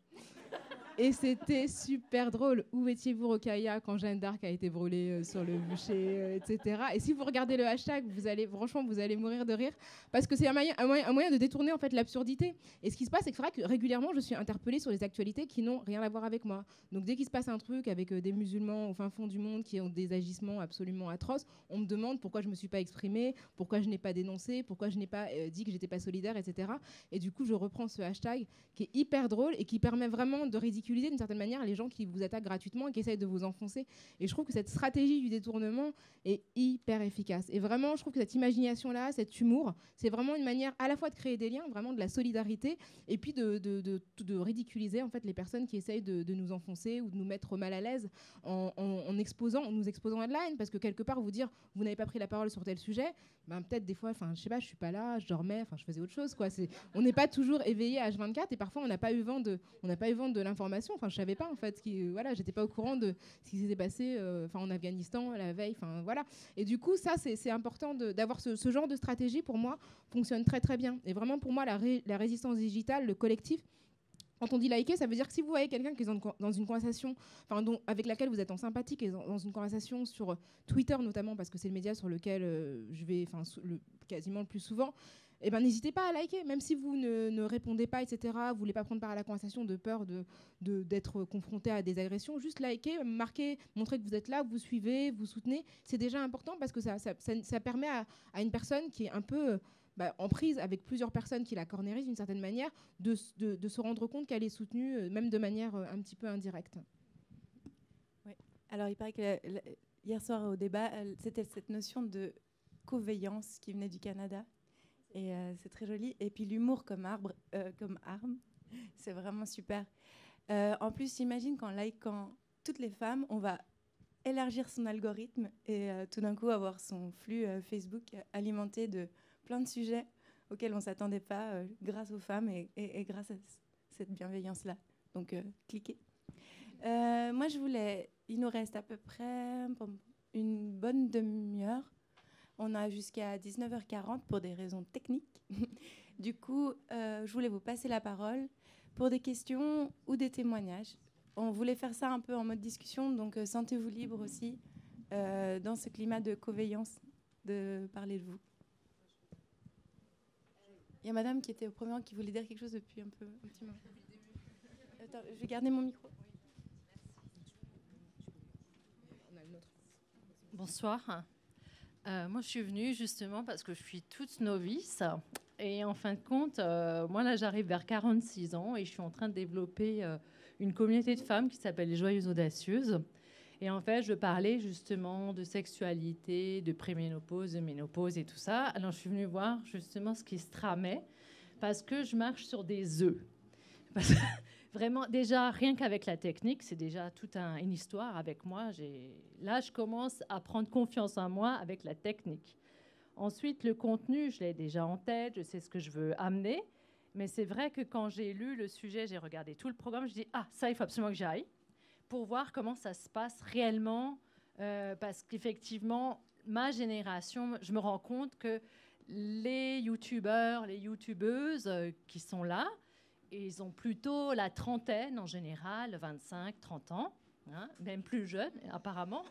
Et c'était super drôle. Où étiez-vous, Rokhaya, quand Jeanne d'Arc a été brûlée euh, sur le bûcher, euh, et cetera. Et si vous regardez le hashtag, vous allez, franchement, vous allez mourir de rire, parce que c'est un moyen, un, moyen, un moyen de détourner en fait l'absurdité. Et ce qui se passe, c'est que c'est vrai que régulièrement, je suis interpellée sur les actualités qui n'ont rien à voir avec moi. Donc dès qu'il se passe un truc avec euh, des musulmans au fin fond du monde qui ont des agissements absolument atroces, on me demande pourquoi je ne me suis pas exprimée, pourquoi je n'ai pas dénoncé, pourquoi je n'ai pas euh, dit que j'étais pas solidaire, et cetera. Et du coup, je reprends ce hashtag qui est hyper drôle et qui permet vraiment de ridiculiser d'une certaine manière les gens qui vous attaquent gratuitement et qui essayent de vous enfoncer. Et je trouve que cette stratégie du détournement est hyper efficace. Et vraiment, je trouve que cette imagination-là, cet humour, c'est vraiment une manière à la fois de créer des liens, vraiment de la solidarité, et puis de, de, de, de ridiculiser en fait les personnes qui essayent de, de nous enfoncer ou de nous mettre mal à l'aise en, en, en exposant, en nous exposant à de la haine, parce que quelque part, vous dire vous n'avez pas pris la parole sur tel sujet, ben, peut-être des fois, enfin, je sais pas, je suis pas là, je dormais, enfin, je faisais autre chose, quoi. C'est, on n'est pas toujours éveillé à H vingt-quatre et parfois on n'a pas eu vent de, on n'a pas eu vent de l'information. Enfin, je savais pas en fait, ce qui, voilà, j'étais pas au courant de ce qui s'était passé, euh, enfin, en Afghanistan la veille, enfin, voilà. Et du coup, ça, c'est, c'est important de, d'avoir ce, ce genre de stratégie. Pour moi, fonctionne très très bien. Et vraiment, pour moi, la, ré, la résistance digitale, le collectif. Quand on dit liker, ça veut dire que si vous voyez quelqu'un qui est dans, dans une conversation, enfin, dont, avec laquelle vous êtes en sympathique et dans, dans une conversation sur Twitter notamment, parce que c'est le média sur lequel euh, je vais, enfin, le, quasiment le plus souvent. Eh ben, n'hésitez pas à liker, même si vous ne, ne répondez pas, et cetera. Vous ne voulez pas prendre part à la conversation de peur de, de, d'être confronté à des agressions. Juste liker, marquer, montrer que vous êtes là, que vous suivez, vous soutenez. C'est déjà important parce que ça, ça, ça, ça permet à, à une personne qui est un peu euh, bah, en prise avec plusieurs personnes qui la cornérisent d'une certaine manière, de, de, de se rendre compte qu'elle est soutenue, euh, même de manière euh, un petit peu indirecte.
Oui. Alors, il paraît que la, la, hier soir au débat, c'était cette notion de coveillance qui venait du Canada. Et euh, c'est très joli. Et puis l'humour comme arbre, euh, comme arme, c'est vraiment super. Euh, en plus, j'imagine qu'en likant toutes les femmes, on va élargir son algorithme et euh, tout d'un coup avoir son flux euh, Facebook alimenté de plein de sujets auxquels on ne s'attendait pas euh, grâce aux femmes et, et, et grâce à cette bienveillance-là. Donc, euh, cliquez. Euh, moi, je voulais... Il nous reste à peu près une bonne demi-heure. On a jusqu'à dix-neuf heures quarante pour des raisons techniques. Du coup, euh, je voulais vous passer la parole pour des questions ou des témoignages. On voulait faire ça un peu en mode discussion, donc euh, sentez-vous libre aussi, euh, dans ce climat de coveillance, de parler de vous. Il y a madame qui était au premier rang qui voulait dire quelque chose depuis un peu un petit moment. Attends, je vais garder mon micro.
Bonsoir. Euh, moi, je suis venue justement parce que je suis toute novice. Et en fin de compte, euh, moi, là, j'arrive vers quarante-six ans et je suis en train de développer euh, une communauté de femmes qui s'appelle les Joyeuses Audacieuses. Et en fait, je parlais justement de sexualité, de préménopause, de ménopause et tout ça. Alors, je suis venue voir justement ce qui se tramait parce que je marche sur des œufs. Parce, vraiment, déjà, rien qu'avec la technique, c'est déjà toute un, une histoire avec moi. J'ai, là, je commence à prendre confiance en moi avec la technique. Ensuite, le contenu, je l'ai déjà en tête, je sais ce que je veux amener. Mais c'est vrai que quand j'ai lu le sujet, j'ai regardé tout le programme, je dis « Ah, ça, il faut absolument que j'y aille » pour voir comment ça se passe réellement. Euh, parce qu'effectivement, ma génération, je me rends compte que les youtubeurs, les youtubeuses euh, qui sont là, ils ont plutôt la trentaine en général, vingt-cinq, trente ans, hein, même plus jeunes apparemment.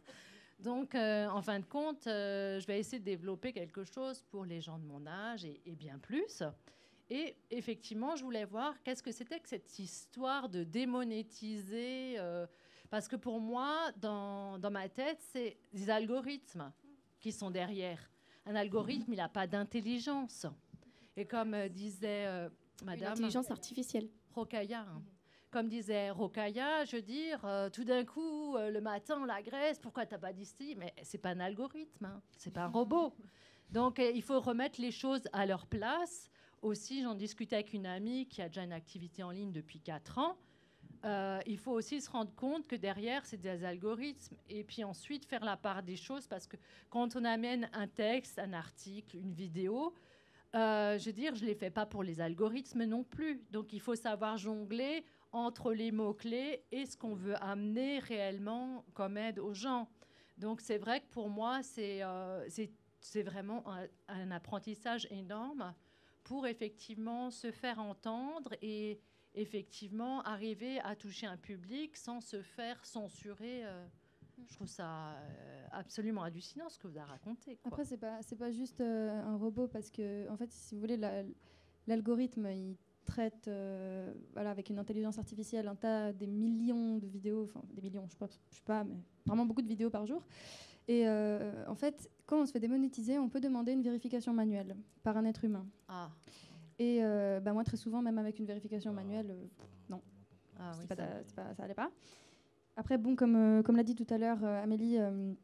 Donc, euh, en fin de compte, euh, je vais essayer de développer quelque chose pour les gens de mon âge et, et bien plus. Et effectivement, je voulais voir qu'est-ce que c'était que cette histoire de démonétiser. Euh, parce que pour moi, dans, dans ma tête, c'est des algorithmes qui sont derrière. Un algorithme, il n'a pas d'intelligence. Et comme euh, disait euh, Madame...
Une intelligence artificielle.
Rokhaya. Hein. Comme disait Rokhaya, je veux dire, euh, tout d'un coup, euh, le matin, la graisse, pourquoi tu n'as pas dit ci? Mais ce n'est pas un algorithme, hein. Ce n'est pas un robot. Donc, euh, il faut remettre les choses à leur place. Aussi, j'en discutais avec une amie qui a déjà une activité en ligne depuis quatre ans. Euh, il faut aussi se rendre compte que derrière, c'est des algorithmes. Et puis ensuite, faire la part des choses. Parce que quand on amène un texte, un article, une vidéo, euh, je veux dire, je ne les fais pas pour les algorithmes non plus. Donc, il faut savoir jongler entre les mots-clés et ce qu'on veut amener réellement comme aide aux gens. Donc, c'est vrai que pour moi, c'est, euh, c'est, c'est vraiment un, un apprentissage énorme pour effectivement se faire entendre et effectivement arriver à toucher un public sans se faire censurer. Euh, je trouve ça euh, absolument hallucinant ce que vous avez raconté. Quoi.
Après, c'est pas, c'est pas juste euh, un robot parce que, en fait, si vous voulez, la, l'algorithme, il traite euh, voilà, avec une intelligence artificielle un tas, des millions de vidéos, enfin des millions, je ne sais, sais pas, mais vraiment beaucoup de vidéos par jour. Et euh, en fait, quand on se fait démonétiser, on peut demander une vérification manuelle par un être humain.
Ah.
Et euh, bah moi, très souvent, même avec une vérification manuelle, euh, non,
ah, oui,
pas
ça,
da, pas, ça allait pas. Après, bon, comme, euh, comme l'a dit tout à l'heure euh, Amélie, euh,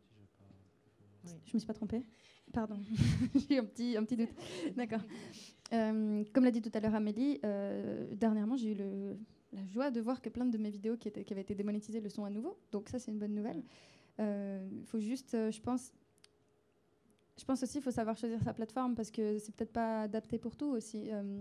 oui. je me suis pas trompée. Pardon, j'ai eu un petit, un petit doute. D'accord. Euh, comme l'a dit tout à l'heure Amélie, euh, dernièrement, j'ai eu le, la joie de voir que plein de mes vidéos qui, étaient, qui avaient été démonétisées le sont à nouveau. Donc ça, c'est une bonne nouvelle. Il euh, faut juste, euh, je pense... Je pense aussi qu'il faut savoir choisir sa plateforme parce que c'est peut-être pas adapté pour tout aussi. Euh,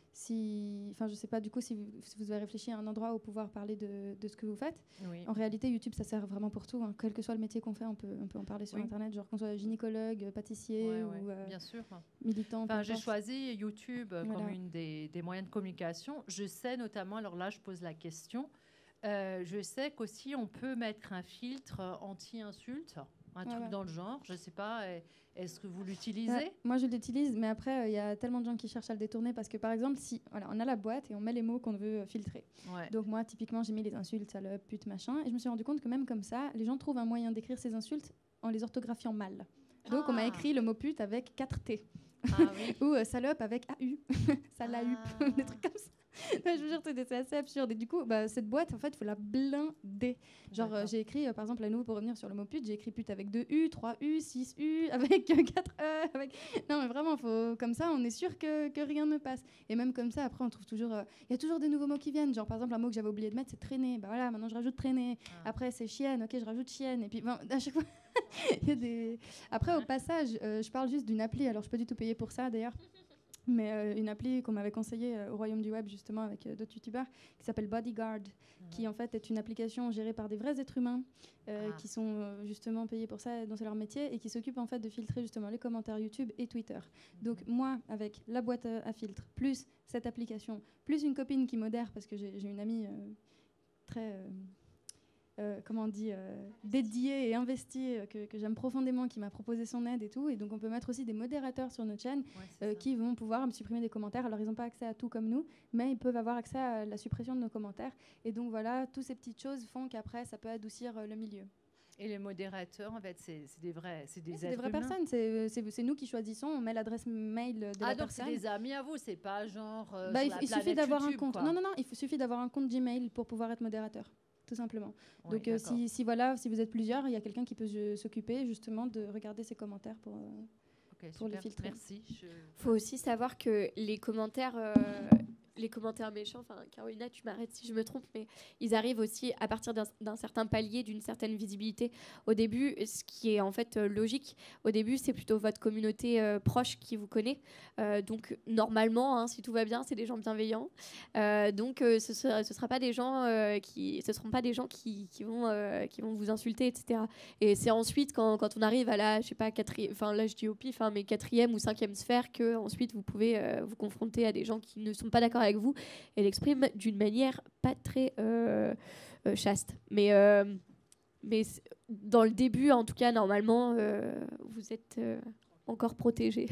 si, enfin, je sais pas du coup si vous, si vous avez réfléchi à un endroit où pouvoir parler de, de ce que vous faites.
Oui.
En réalité, YouTube, ça sert vraiment pour tout. Hein. Quel que soit le métier qu'on fait, on peut, on peut en parler sur oui. Internet. Genre qu'on soit gynécologue, pâtissier ouais, ouais, ou euh,
bien sûr.
militant.
Enfin, j'ai choisi YouTube
voilà.
comme une des, des moyens de communication. Je sais notamment, alors là, je pose la question. Euh, je sais qu'aussi on peut mettre un filtre anti-insulte. Un truc ouais, ouais. dans le genre, je ne sais pas, est-ce que vous l'utilisez?
Ouais, moi, je l'utilise, mais après, il euh, y a tellement de gens qui cherchent à le détourner parce que, par exemple, si voilà, on a la boîte et on met les mots qu'on veut filtrer.
Ouais.
Donc, moi, typiquement, j'ai mis les insultes, salope, pute, machin, et je me suis rendu compte que même comme ça, les gens trouvent un moyen d'écrire ces insultes en les orthographiant mal. Donc, ah. on m'a écrit le mot pute avec quatre T. Ah, oui. Ou euh, salope avec A U. Salahup, ah. des trucs comme ça. Je vous jure, c'est assez absurde. Et du coup, bah, cette boîte, en fait, il faut la blinder. Genre, euh, j'ai écrit, euh, par exemple, à nouveau, pour revenir sur le mot pute, j'ai écrit pute avec deux U, trois U, six U, avec quatre E. Avec... Non, mais vraiment, faut... comme ça, on est sûr que, que rien ne passe. Et même comme ça, après, on trouve toujours... Il euh, y a toujours des nouveaux mots qui viennent. Genre, par exemple, un mot que j'avais oublié de mettre, c'est traîner. Bah voilà, maintenant, je rajoute traîner. Ah. Après, c'est chienne. Ok, je rajoute chienne. Et puis, ben, à chaque fois... y a des... Après, au passage, euh, je parle juste d'une appli. Alors, je suis pas du tout payée pour ça, d'ailleurs. Mais euh, une appli qu'on m'avait conseillée euh, au Royaume du Web, justement, avec euh, d'autres youtubeurs, qui s'appelle Bodyguard, mmh. qui en fait est une application gérée par des vrais êtres humains euh, ah. qui sont euh, justement payés pour ça, dont c'est leur métier, et qui s'occupent en fait de filtrer justement les commentaires YouTube et Twitter. Mmh. Donc moi, avec la boîte à, à filtre, plus cette application, plus une copine qui modère, parce que j'ai, j'ai une amie euh, très... Euh, Euh, comment on dit, euh, dédié et investi, euh, que, que j'aime profondément, qui m'a proposé son aide et tout. Et donc, on peut mettre aussi des modérateurs sur notre chaîne ouais, euh, qui vont pouvoir me supprimer des commentaires. Alors, ils n'ont pas accès à tout comme nous, mais ils peuvent avoir accès à la suppression de nos commentaires. Et donc, voilà, toutes ces petites choses font qu'après, ça peut adoucir euh, le milieu.
Et les modérateurs, en fait, c'est, c'est des vrais, c'est des,
ouais, c'est des vraies humains. personnes. C'est, c'est, c'est nous qui choisissons. On met l'adresse mail de
ah,
la
donc
personne.
c'est des amis à vous, c'est pas genre. Euh,
bah,
sur
il,
la
il suffit d'avoir
YouTube,
un compte.
Quoi.
Non, non, non. Il faut, suffit d'avoir un compte Gmail pour pouvoir être modérateur. Tout simplement.
Oui,
donc euh, si, si, voilà, si vous êtes plusieurs, il y a quelqu'un qui peut je, s'occuper justement de regarder ces commentaires pour, euh,
okay,
pour
super,
les filtrer.
Merci. Il je...
faut aussi savoir que les commentaires, euh, les commentaires méchants, enfin Carolina, tu m'arrêtes si je me trompe, mais ils arrivent aussi à partir d'un, d'un certain palier, d'une certaine visibilité. Au début, ce qui est en fait euh, logique, au début, c'est plutôt votre communauté euh, proche qui vous connaît. Euh, donc normalement, hein, si tout va bien, c'est des gens bienveillants. Euh, donc euh, ce sera, ce sera pas des gens euh, qui, ce seront pas des gens qui, qui vont, euh, qui vont vous insulter, et cetera. Et c'est ensuite quand, quand on arrive à la, je sais pas, quatrième, enfin là je dis au pif, hein, mais quatrième ou cinquième sphère, que ensuite vous pouvez euh, vous confronter à des gens qui ne sont pas d'accord avec vous et l'expriment d'une manière pas très euh, euh, chaste. Mais, euh, mais dans le début, en tout cas, normalement, euh, vous êtes euh, encore protégés.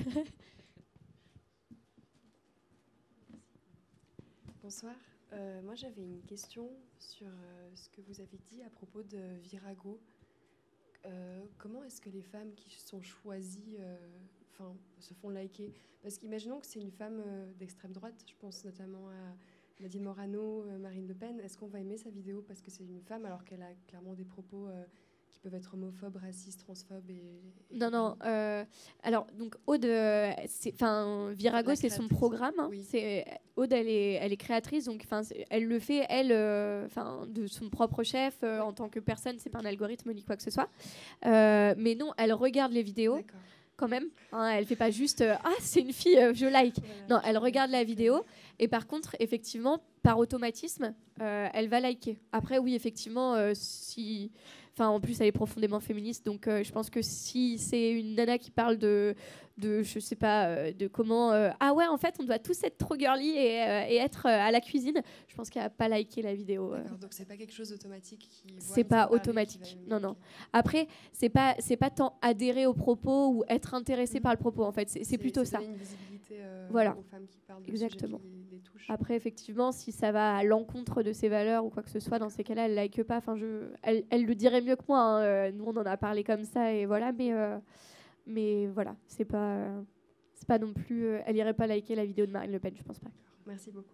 Bonsoir. Euh, moi, j'avais une question sur euh, ce que vous avez dit à propos de Virago. Euh, comment est-ce que les femmes qui sont choisies euh, se font liker? Parce qu'imaginons que c'est une femme euh, d'extrême droite, je pense notamment à Nadine Morano, euh, Marine Le Pen. Est-ce qu'on va aimer sa vidéo parce que c'est une femme alors qu'elle a clairement des propos euh, qui peuvent être homophobes, racistes, transphobes et, et
Non, non. Euh, alors, donc, Aude, enfin, Virago, c'est son programme. Hein, oui. C'est, Aude, elle est, elle est créatrice, donc, enfin, elle le fait, elle, enfin, euh, de son propre chef, euh, oui. En tant que personne. C'est pas un algorithme ni quoi que ce soit. Euh, mais non, elle regarde les vidéos. D'accord. Quand même, hein, elle fait pas juste euh, ah c'est une fille, euh, je like. Voilà. Non, elle regarde la vidéo et par contre, effectivement, par automatisme, euh, elle va liker. Après, oui, effectivement, euh, si, enfin, en plus, elle est profondément féministe, donc euh, je pense que si c'est une nana qui parle de, de je sais pas, euh, de comment, euh, ah ouais, en fait, on doit tous être trop girly et, euh, et être euh, à la cuisine, je pense qu'elle a pas liké la vidéo.
D'accord, donc c'est pas quelque chose d'automatique qui.
C'est pas automatique, non, non. Après, c'est pas, c'est pas tant adhérer aux propos ou être intéressé mmh. par le propos, en fait, c'est, c'est, c'est plutôt
c'est
ça.
Une visibilité euh,
voilà.
aux femmes qui parlent de
exactement.
sujets qui les touchent.
Après, effectivement, si ça va à l'encontre de ses valeurs ou quoi que ce soit, dans ces cas-là, elle like pas. Enfin, je, elle, elle le dirait mieux que moi. Hein. Euh, nous, on en a parlé comme ça et voilà. Mais, euh, mais voilà, c'est pas, euh, c'est pas non plus. Euh, elle irait pas liker la vidéo de Marine Le Pen, je pense pas.
Merci beaucoup.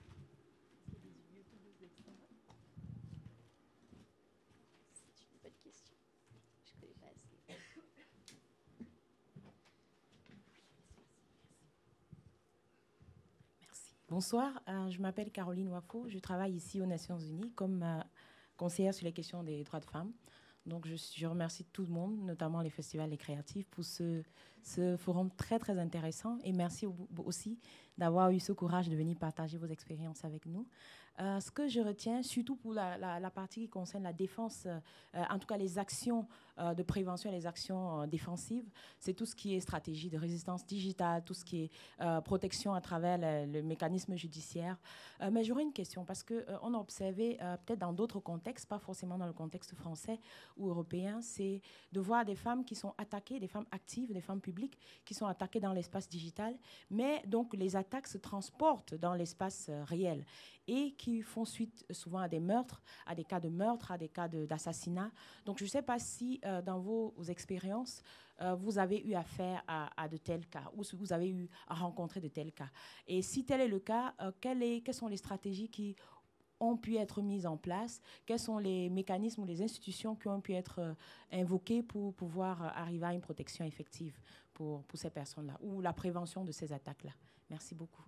Bonsoir, euh, je m'appelle Caroline Wafo, je travaille ici aux Nations Unies comme euh, conseillère sur les questions des droits de femmes. Donc je, je remercie tout le monde, notamment les festivals et créatifs, pour ce, ce forum très très intéressant et merci au, aussi d'avoir eu ce courage de venir partager vos expériences avec nous. Euh, ce que je retiens, surtout pour la, la, la partie qui concerne la défense, euh, en tout cas les actions euh, de prévention et les actions euh, défensives, c'est tout ce qui est stratégie de résistance digitale, tout ce qui est euh, protection à travers le, le mécanisme judiciaire. Euh, mais j'aurais une question, parce qu'on euh, a observé euh, peut-être dans d'autres contextes, pas forcément dans le contexte français ou européen, c'est de voir des femmes qui sont attaquées, des femmes actives, des femmes publiques qui sont attaquées dans l'espace digital, mais donc les attaques se transportent dans l'espace euh, réel et qui font suite souvent à des meurtres, à des cas de meurtre, à des cas de, d'assassinat. Donc je ne sais pas si euh, dans vos, vos expériences, euh, vous avez eu affaire à, à de tels cas, ou si vous avez eu à rencontrer de tels cas. Et si tel est le cas, euh, quelle est, quelles sont les stratégies qui ont pu être mises en place? Quels sont les mécanismes ou les institutions qui ont pu être euh, invoquées pour pouvoir euh, arriver à une protection effective pour, pour ces personnes-là, ou la prévention de ces attaques-là? Merci beaucoup.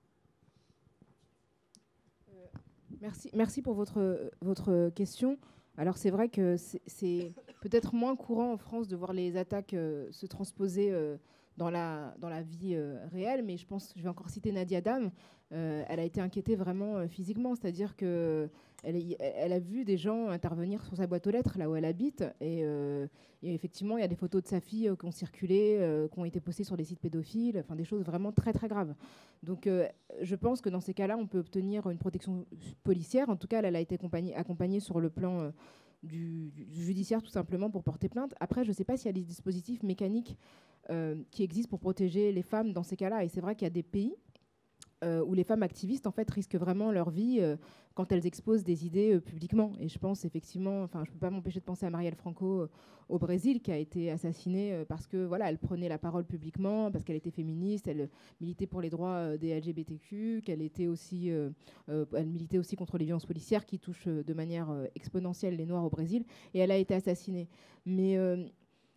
Merci, merci pour votre, votre question. Alors c'est vrai que c'est, c'est peut-être moins courant en France de voir les attaques euh, se transposer euh, dans, la, dans la vie euh, réelle, mais je pense, je vais encore citer Nadia Dam, euh, elle a été inquiétée vraiment euh, physiquement, c'est-à-dire qu'elle elle a vu des gens intervenir sur sa boîte aux lettres, là où elle habite, et, euh, et effectivement, il y a des photos de sa fille euh, qui ont circulé, euh, qui ont été postées sur des sites pédophiles, enfin des choses vraiment très très graves. Donc euh, je pense que dans ces cas-là, on peut obtenir une protection policière. En tout cas, elle a été accompagnée, accompagnée sur le plan euh, du, du judiciaire, tout simplement, pour porter plainte. Après, je ne sais pas s'il y a des dispositifs mécaniques euh, qui existent pour protéger les femmes dans ces cas-là. Et c'est vrai qu'il y a des pays Euh, où les femmes activistes en fait risquent vraiment leur vie euh, quand elles exposent des idées euh, publiquement. Et je pense effectivement, enfin, je peux pas m'empêcher de penser à Marielle Franco euh, au Brésil, qui a été assassinée euh, parce que voilà, elle prenait la parole publiquement, parce qu'elle était féministe, elle militait pour les droits euh, des L G B T Q, qu'elle était aussi, euh, euh, elle militait aussi contre les violences policières qui touchent euh, de manière euh, exponentielle les Noirs au Brésil, et elle a été assassinée. Mais euh,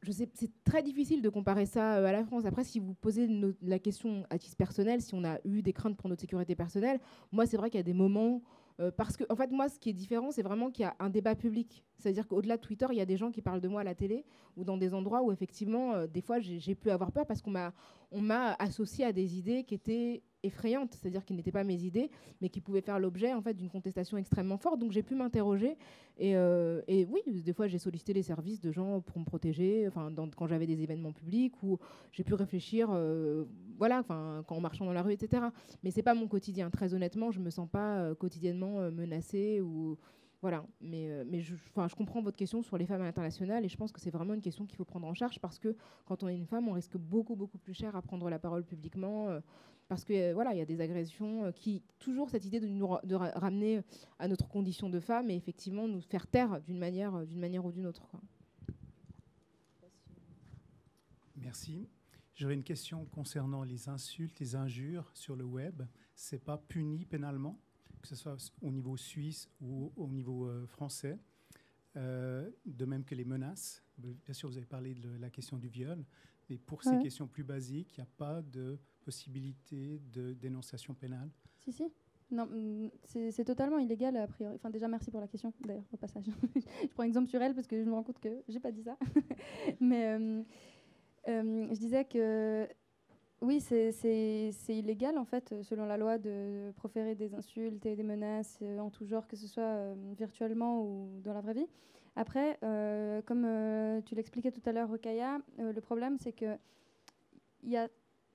je sais, c'est très difficile de comparer ça euh, à la France. Après, si vous posez no- la question à titre personnel, si on a eu des craintes pour notre sécurité personnelle, moi, c'est vrai qu'il y a des moments... euh, parce que, en fait, moi, ce qui est différent, c'est vraiment qu'il y a un débat public. C'est-à-dire qu'au-delà de Twitter, il y a des gens qui parlent de moi à la télé ou dans des endroits où, effectivement, euh, des fois, j'ai, j'ai pu avoir peur parce qu'on m'a, on m'a associé à des idées qui étaient effrayantes, c'est-à-dire qui n'étaient pas mes idées, mais qui pouvaient faire l'objet, en fait, d'une contestation extrêmement forte. Donc, j'ai pu m'interroger. Et, euh, et oui, des fois, j'ai sollicité les services de gens pour me protéger, enfin, dans, quand j'avais des événements publics, où j'ai pu réfléchir, euh, voilà, enfin, quand en marchant dans la rue, et cetera. Mais c'est pas mon quotidien. Très honnêtement, je me sens pas euh, quotidiennement euh, menacée ou voilà. Mais, euh, mais je, enfin, je comprends votre question sur les femmes à l'international et je pense que c'est vraiment une question qu'il faut prendre en charge parce que quand on est une femme, on risque beaucoup beaucoup plus cher à prendre la parole publiquement. Euh, parce que euh, voilà, il y a des agressions euh, qui toujours cette idée de nous ra- de ra- ramener à notre condition de femme et effectivement nous faire taire d'une manière, euh, d'une manière ou d'une autre, quoi.
Merci. J'aurais une question concernant les insultes, les injures sur le web. C'est pas puni pénalement, que ce soit au niveau suisse ou au niveau euh, français. Euh, de même que les menaces. Bien sûr, vous avez parlé de la question du viol, mais pour ces
Ouais.
questions plus basiques, il n'y a pas de possibilité de dénonciation pénale.
Si, si. Non, mm, c'est c'est totalement illégal a priori. Enfin, déjà, merci pour la question, d'ailleurs, au passage. Je prends exemple sur elle parce que je me rends compte que j'ai pas dit ça. Mais euh, euh, je disais que oui, c'est c'est- c'est illégal, en fait, selon la loi, de proférer des insultes et des menaces euh, en tout genre, que ce soit euh, virtuellement ou dans la vraie vie. Après, euh, comme euh, tu l'expliquais tout à l'heure, Rokaya, euh, le problème, c'est que il y a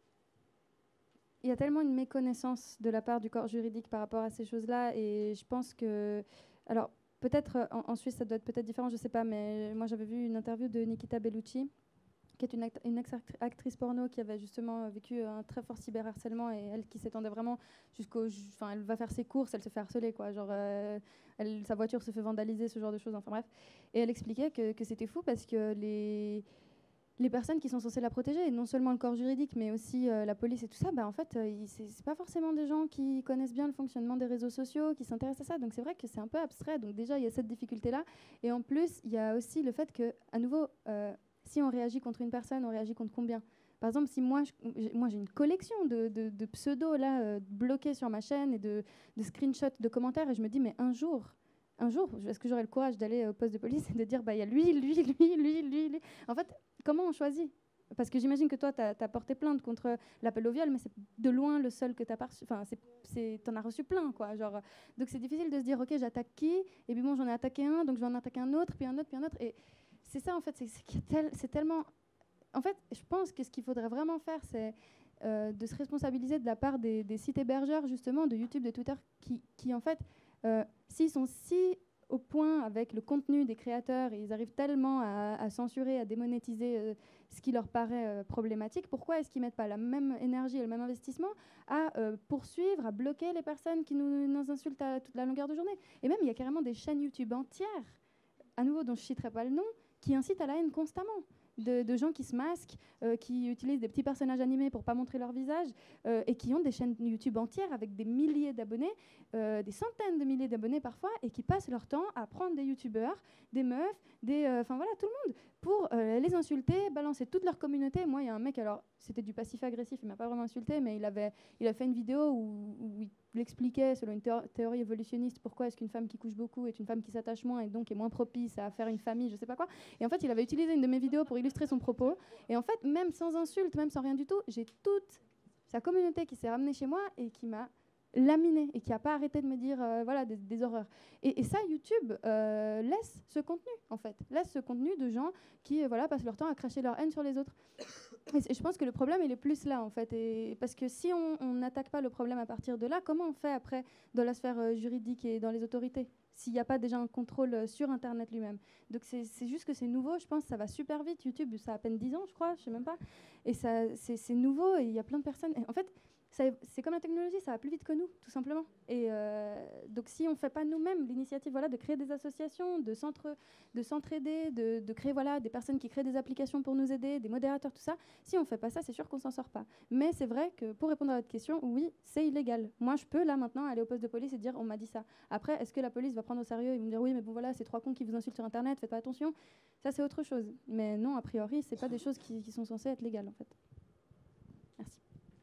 il y a tellement une méconnaissance de la part du corps juridique par rapport à ces choses-là, et je pense que, alors peut-être euh, en, en Suisse ça doit être peut-être différent, je sais pas, mais moi j'avais vu une interview de Nikita Bellucci, qui est une, act- une ex-actrice porno qui avait justement vécu un très fort cyberharcèlement et elle qui s'étendait vraiment jusqu'au, ju- enfin elle va faire ses courses, elle se fait harceler quoi, genre euh, elle- sa voiture se fait vandaliser, ce genre de choses, enfin bref, et elle expliquait que, que c'était fou parce que les les personnes qui sont censées la protéger, et non seulement le corps juridique, mais aussi euh, la police et tout ça, bah, en fait, euh, il- c'est c'est pas forcément des gens qui connaissent bien le fonctionnement des réseaux sociaux, qui s'intéressent à ça. Donc c'est vrai que c'est un peu abstrait. Donc déjà, il y a cette difficulté-là. Et en plus, il y a aussi le fait que, à nouveau, euh, si on réagit contre une personne, on réagit contre combien ? Par exemple, si moi, je- j'ai- moi j'ai une collection de, de, de pseudos là, euh, bloqués sur ma chaîne et de, de screenshots de commentaires, et je me dis, mais un jour, un jour, est-ce que j'aurai le courage d'aller au poste de police et de dire, bah il y a lui, lui, lui, lui, lui, lui. En fait, comment on choisit ? Parce que j'imagine que toi, tu as porté plainte contre l'appel au viol, mais c'est de loin le seul que tu as reçu. Enfin, tu en as reçu plein, quoi. Genre, donc c'est difficile de se dire, OK, j'attaque qui ? Et puis bon, j'en ai attaqué un, donc je vais en attaquer un autre, puis un autre, puis un autre. Et c'est ça, en fait, c'est c'est tel, tellement... En fait, je pense que ce qu'il faudrait vraiment faire, c'est euh, de se responsabiliser de la part des, des sites hébergeurs, justement, de YouTube, de Twitter, qui, qui en fait, euh, s'ils sont si au point avec le contenu des créateurs et ils arrivent tellement à, à censurer, à démonétiser euh, ce qui leur paraît euh, problématique, pourquoi est-ce qu'ils ne mettent pas la même énergie et le même investissement à euh, poursuivre, à bloquer les personnes qui nous, nous insultent à toute la longueur de journée ? Et même, il y a carrément des chaînes YouTube entières, à nouveau dont je ne citerai pas le nom, qui incitent à la haine constamment. De, de gens qui se masquent, euh, qui utilisent des petits personnages animés pour ne pas montrer leur visage, euh, et qui ont des chaînes YouTube entières avec des milliers d'abonnés, euh, des centaines de milliers d'abonnés parfois, et qui passent leur temps à prendre des youtubeurs, des meufs, des, enfin euh, voilà, tout le monde, pour euh, les insulter, balancer toute leur communauté. Moi, il y a un mec, alors c'était du passif-agressif, il m'a pas vraiment insulté, mais il avait, il a fait une vidéo où, où il expliquait, selon une théor- théorie évolutionniste, pourquoi est-ce qu'une femme qui couche beaucoup est une femme qui s'attache moins et donc est moins propice à faire une famille, je sais pas quoi. Et en fait, il avait utilisé une de mes vidéos pour illustrer son propos. Et en fait, même sans insulte, même sans rien du tout, j'ai toute sa communauté qui s'est ramenée chez moi et qui m'a laminé et qui n'a pas arrêté de me dire euh, voilà, des, des horreurs. Et, et ça, YouTube euh, laisse ce contenu, en fait. Laisse ce contenu de gens qui euh, voilà, passent leur temps à cracher leur haine sur les autres. Et je pense que le problème, il est plus là, en fait. Et parce que si on n'attaque pas le problème à partir de là, comment on fait après dans la sphère euh, juridique et dans les autorités s'il n'y a pas déjà un contrôle euh, sur Internet lui-même? Donc c'est juste que c'est nouveau, je pense, ça va super vite. YouTube, ça a à peine dix ans, je crois, je sais même pas. Et c'est nouveau et il y a plein de personnes... Et en fait, c'est comme la technologie, ça va plus vite que nous, tout simplement. Et euh, donc, si on ne fait pas nous-mêmes l'initiative voilà, de créer des associations, de s'entraider, de, de créer voilà, des personnes qui créent des applications pour nous aider, des modérateurs, tout ça, si on ne fait pas ça, c'est sûr qu'on ne s'en sort pas. Mais c'est vrai que, pour répondre à votre question, oui, c'est illégal. Moi, je peux, là, maintenant, aller au poste de police et dire, on m'a dit ça. Après, est-ce que la police va prendre au sérieux? Ils vont me dire, oui, mais bon, voilà, c'est trois cons qui vous insultent sur Internet, faites pas attention. Ça, c'est autre chose. Mais non, a priori, ce n'est pas des choses qui, qui sont censées être légales, en fait. Merci.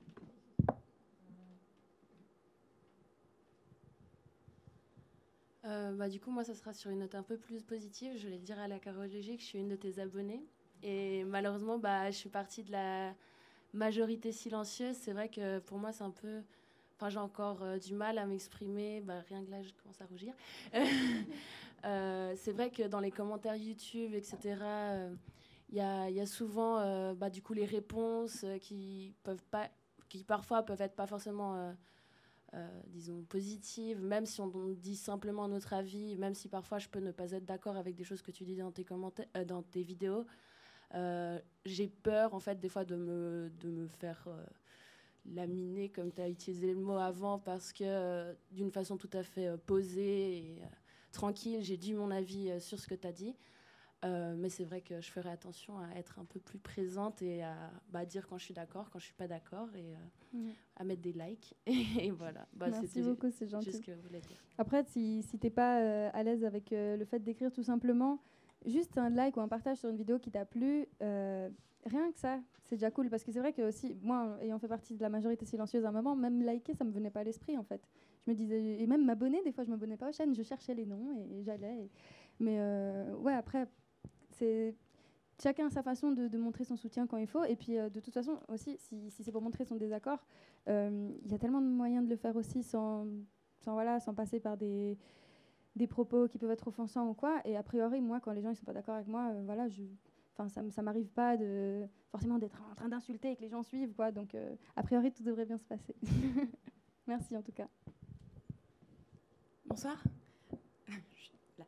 Euh, bah, du coup, moi, ça sera sur une note un peu plus positive. Je voulais dire à la Carole Léger que je suis une de tes abonnées. Et malheureusement, bah, je suis partie de la majorité silencieuse. C'est vrai que pour moi, c'est un peu... Enfin, j'ai encore euh, du mal à m'exprimer. Bah, rien que là, je commence à rougir. euh, c'est vrai que dans les commentaires YouTube, et cetera, il euh, y, y a souvent euh, bah, du coup, les réponses euh, qui, peuvent pas, qui parfois peuvent être pas forcément... Euh, Euh, disons, positive, même si on dit simplement notre avis, même si parfois je peux ne pas être d'accord avec des choses que tu dis dans tes, commentaires, euh, dans tes vidéos, euh, j'ai peur, en fait, des fois de me, de me faire euh, laminer, comme tu as utilisé le mot avant, parce que euh, d'une façon tout à fait euh, posée et euh, tranquille, j'ai dit mon avis euh, sur ce que tu as dit. Euh, mais c'est vrai que je ferai attention à être un peu plus présente et à bah, dire quand je suis d'accord, quand je suis pas d'accord, et euh, mmh. à mettre des likes. Et voilà. Bah,
merci beaucoup, c'est gentil.
Juste ce que je voulais dire.
Après, si, si tu n'es pas euh, à l'aise avec euh, le fait d'écrire tout simplement, juste un like ou un partage sur une vidéo qui t'a plu, euh, rien que ça, c'est déjà cool. Parce que c'est vrai que aussi, moi, ayant fait partie de la majorité silencieuse à un moment, même liker, ça me venait pas à l'esprit en fait. Je me disais, et même m'abonner, des fois je m'abonnais pas aux chaînes, je cherchais les noms et, et j'allais. Et... Mais euh, ouais, après... C'est chacun a sa façon de, de montrer son soutien quand il faut. Et puis, euh, de toute façon, aussi, si, si c'est pour montrer son désaccord, il euh, y a tellement de moyens de le faire aussi sans, sans, voilà, sans passer par des, des propos qui peuvent être offensants ou quoi. Et a priori, moi, quand les gens ne sont pas d'accord avec moi, euh, voilà, je, ça ne m'arrive pas de, forcément d'être en train d'insulter et que les gens suivent, quoi. Donc, euh, a priori, tout devrait bien se passer. Merci, en tout cas.
Bonsoir. Là.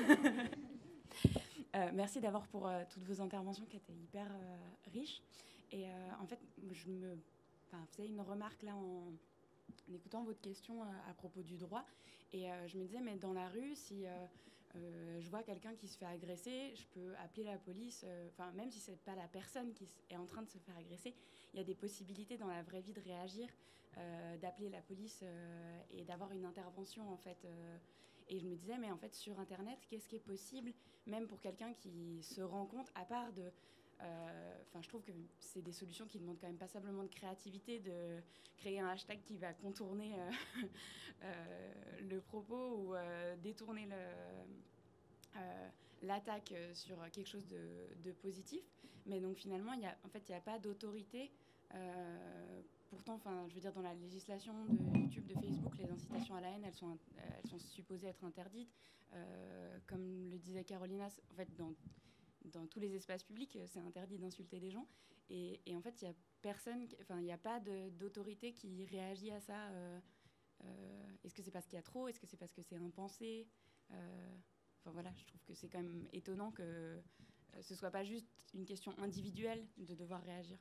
Euh, merci d'abord pour euh, toutes vos interventions qui étaient hyper euh, riches. Et euh, en fait, je me faisais une remarque là en, en écoutant votre question euh, à propos du droit. Et euh, je me disais, mais dans la rue, si euh, euh, je vois quelqu'un qui se fait agresser, je peux appeler la police. Enfin, euh, même si ce n'est pas la personne qui est en train de se faire agresser, il y a des possibilités dans la vraie vie de réagir, euh, d'appeler la police euh, et d'avoir une intervention en fait. Euh, Et je me disais, mais en fait, sur Internet, qu'est-ce qui est possible, même pour quelqu'un qui se rend compte, à part de... Enfin, euh, je trouve que c'est des solutions qui demandent quand même passablement de créativité, de créer un hashtag qui va contourner euh, euh, le propos ou euh, détourner le, euh, l'attaque sur quelque chose de, de positif. Mais donc, finalement, y a, en fait, il n'y a pas d'autorité. Euh, Pourtant, enfin, je veux dire, dans la législation de YouTube, de Facebook, les incitations à la haine, elles sont, elles sont supposées être interdites. Euh, comme le disait Carolina, en fait, dans, dans tous les espaces publics, c'est interdit d'insulter les gens. Et, et en fait, il n'y a personne, enfin, il n'y a pas de, d'autorité qui réagit à ça. Euh, euh, est-ce que c'est parce qu'il y a trop? Est-ce que c'est parce que c'est impensé? euh, Enfin voilà, je trouve que c'est quand même étonnant que euh, ce ne soit pas juste une question individuelle de devoir réagir.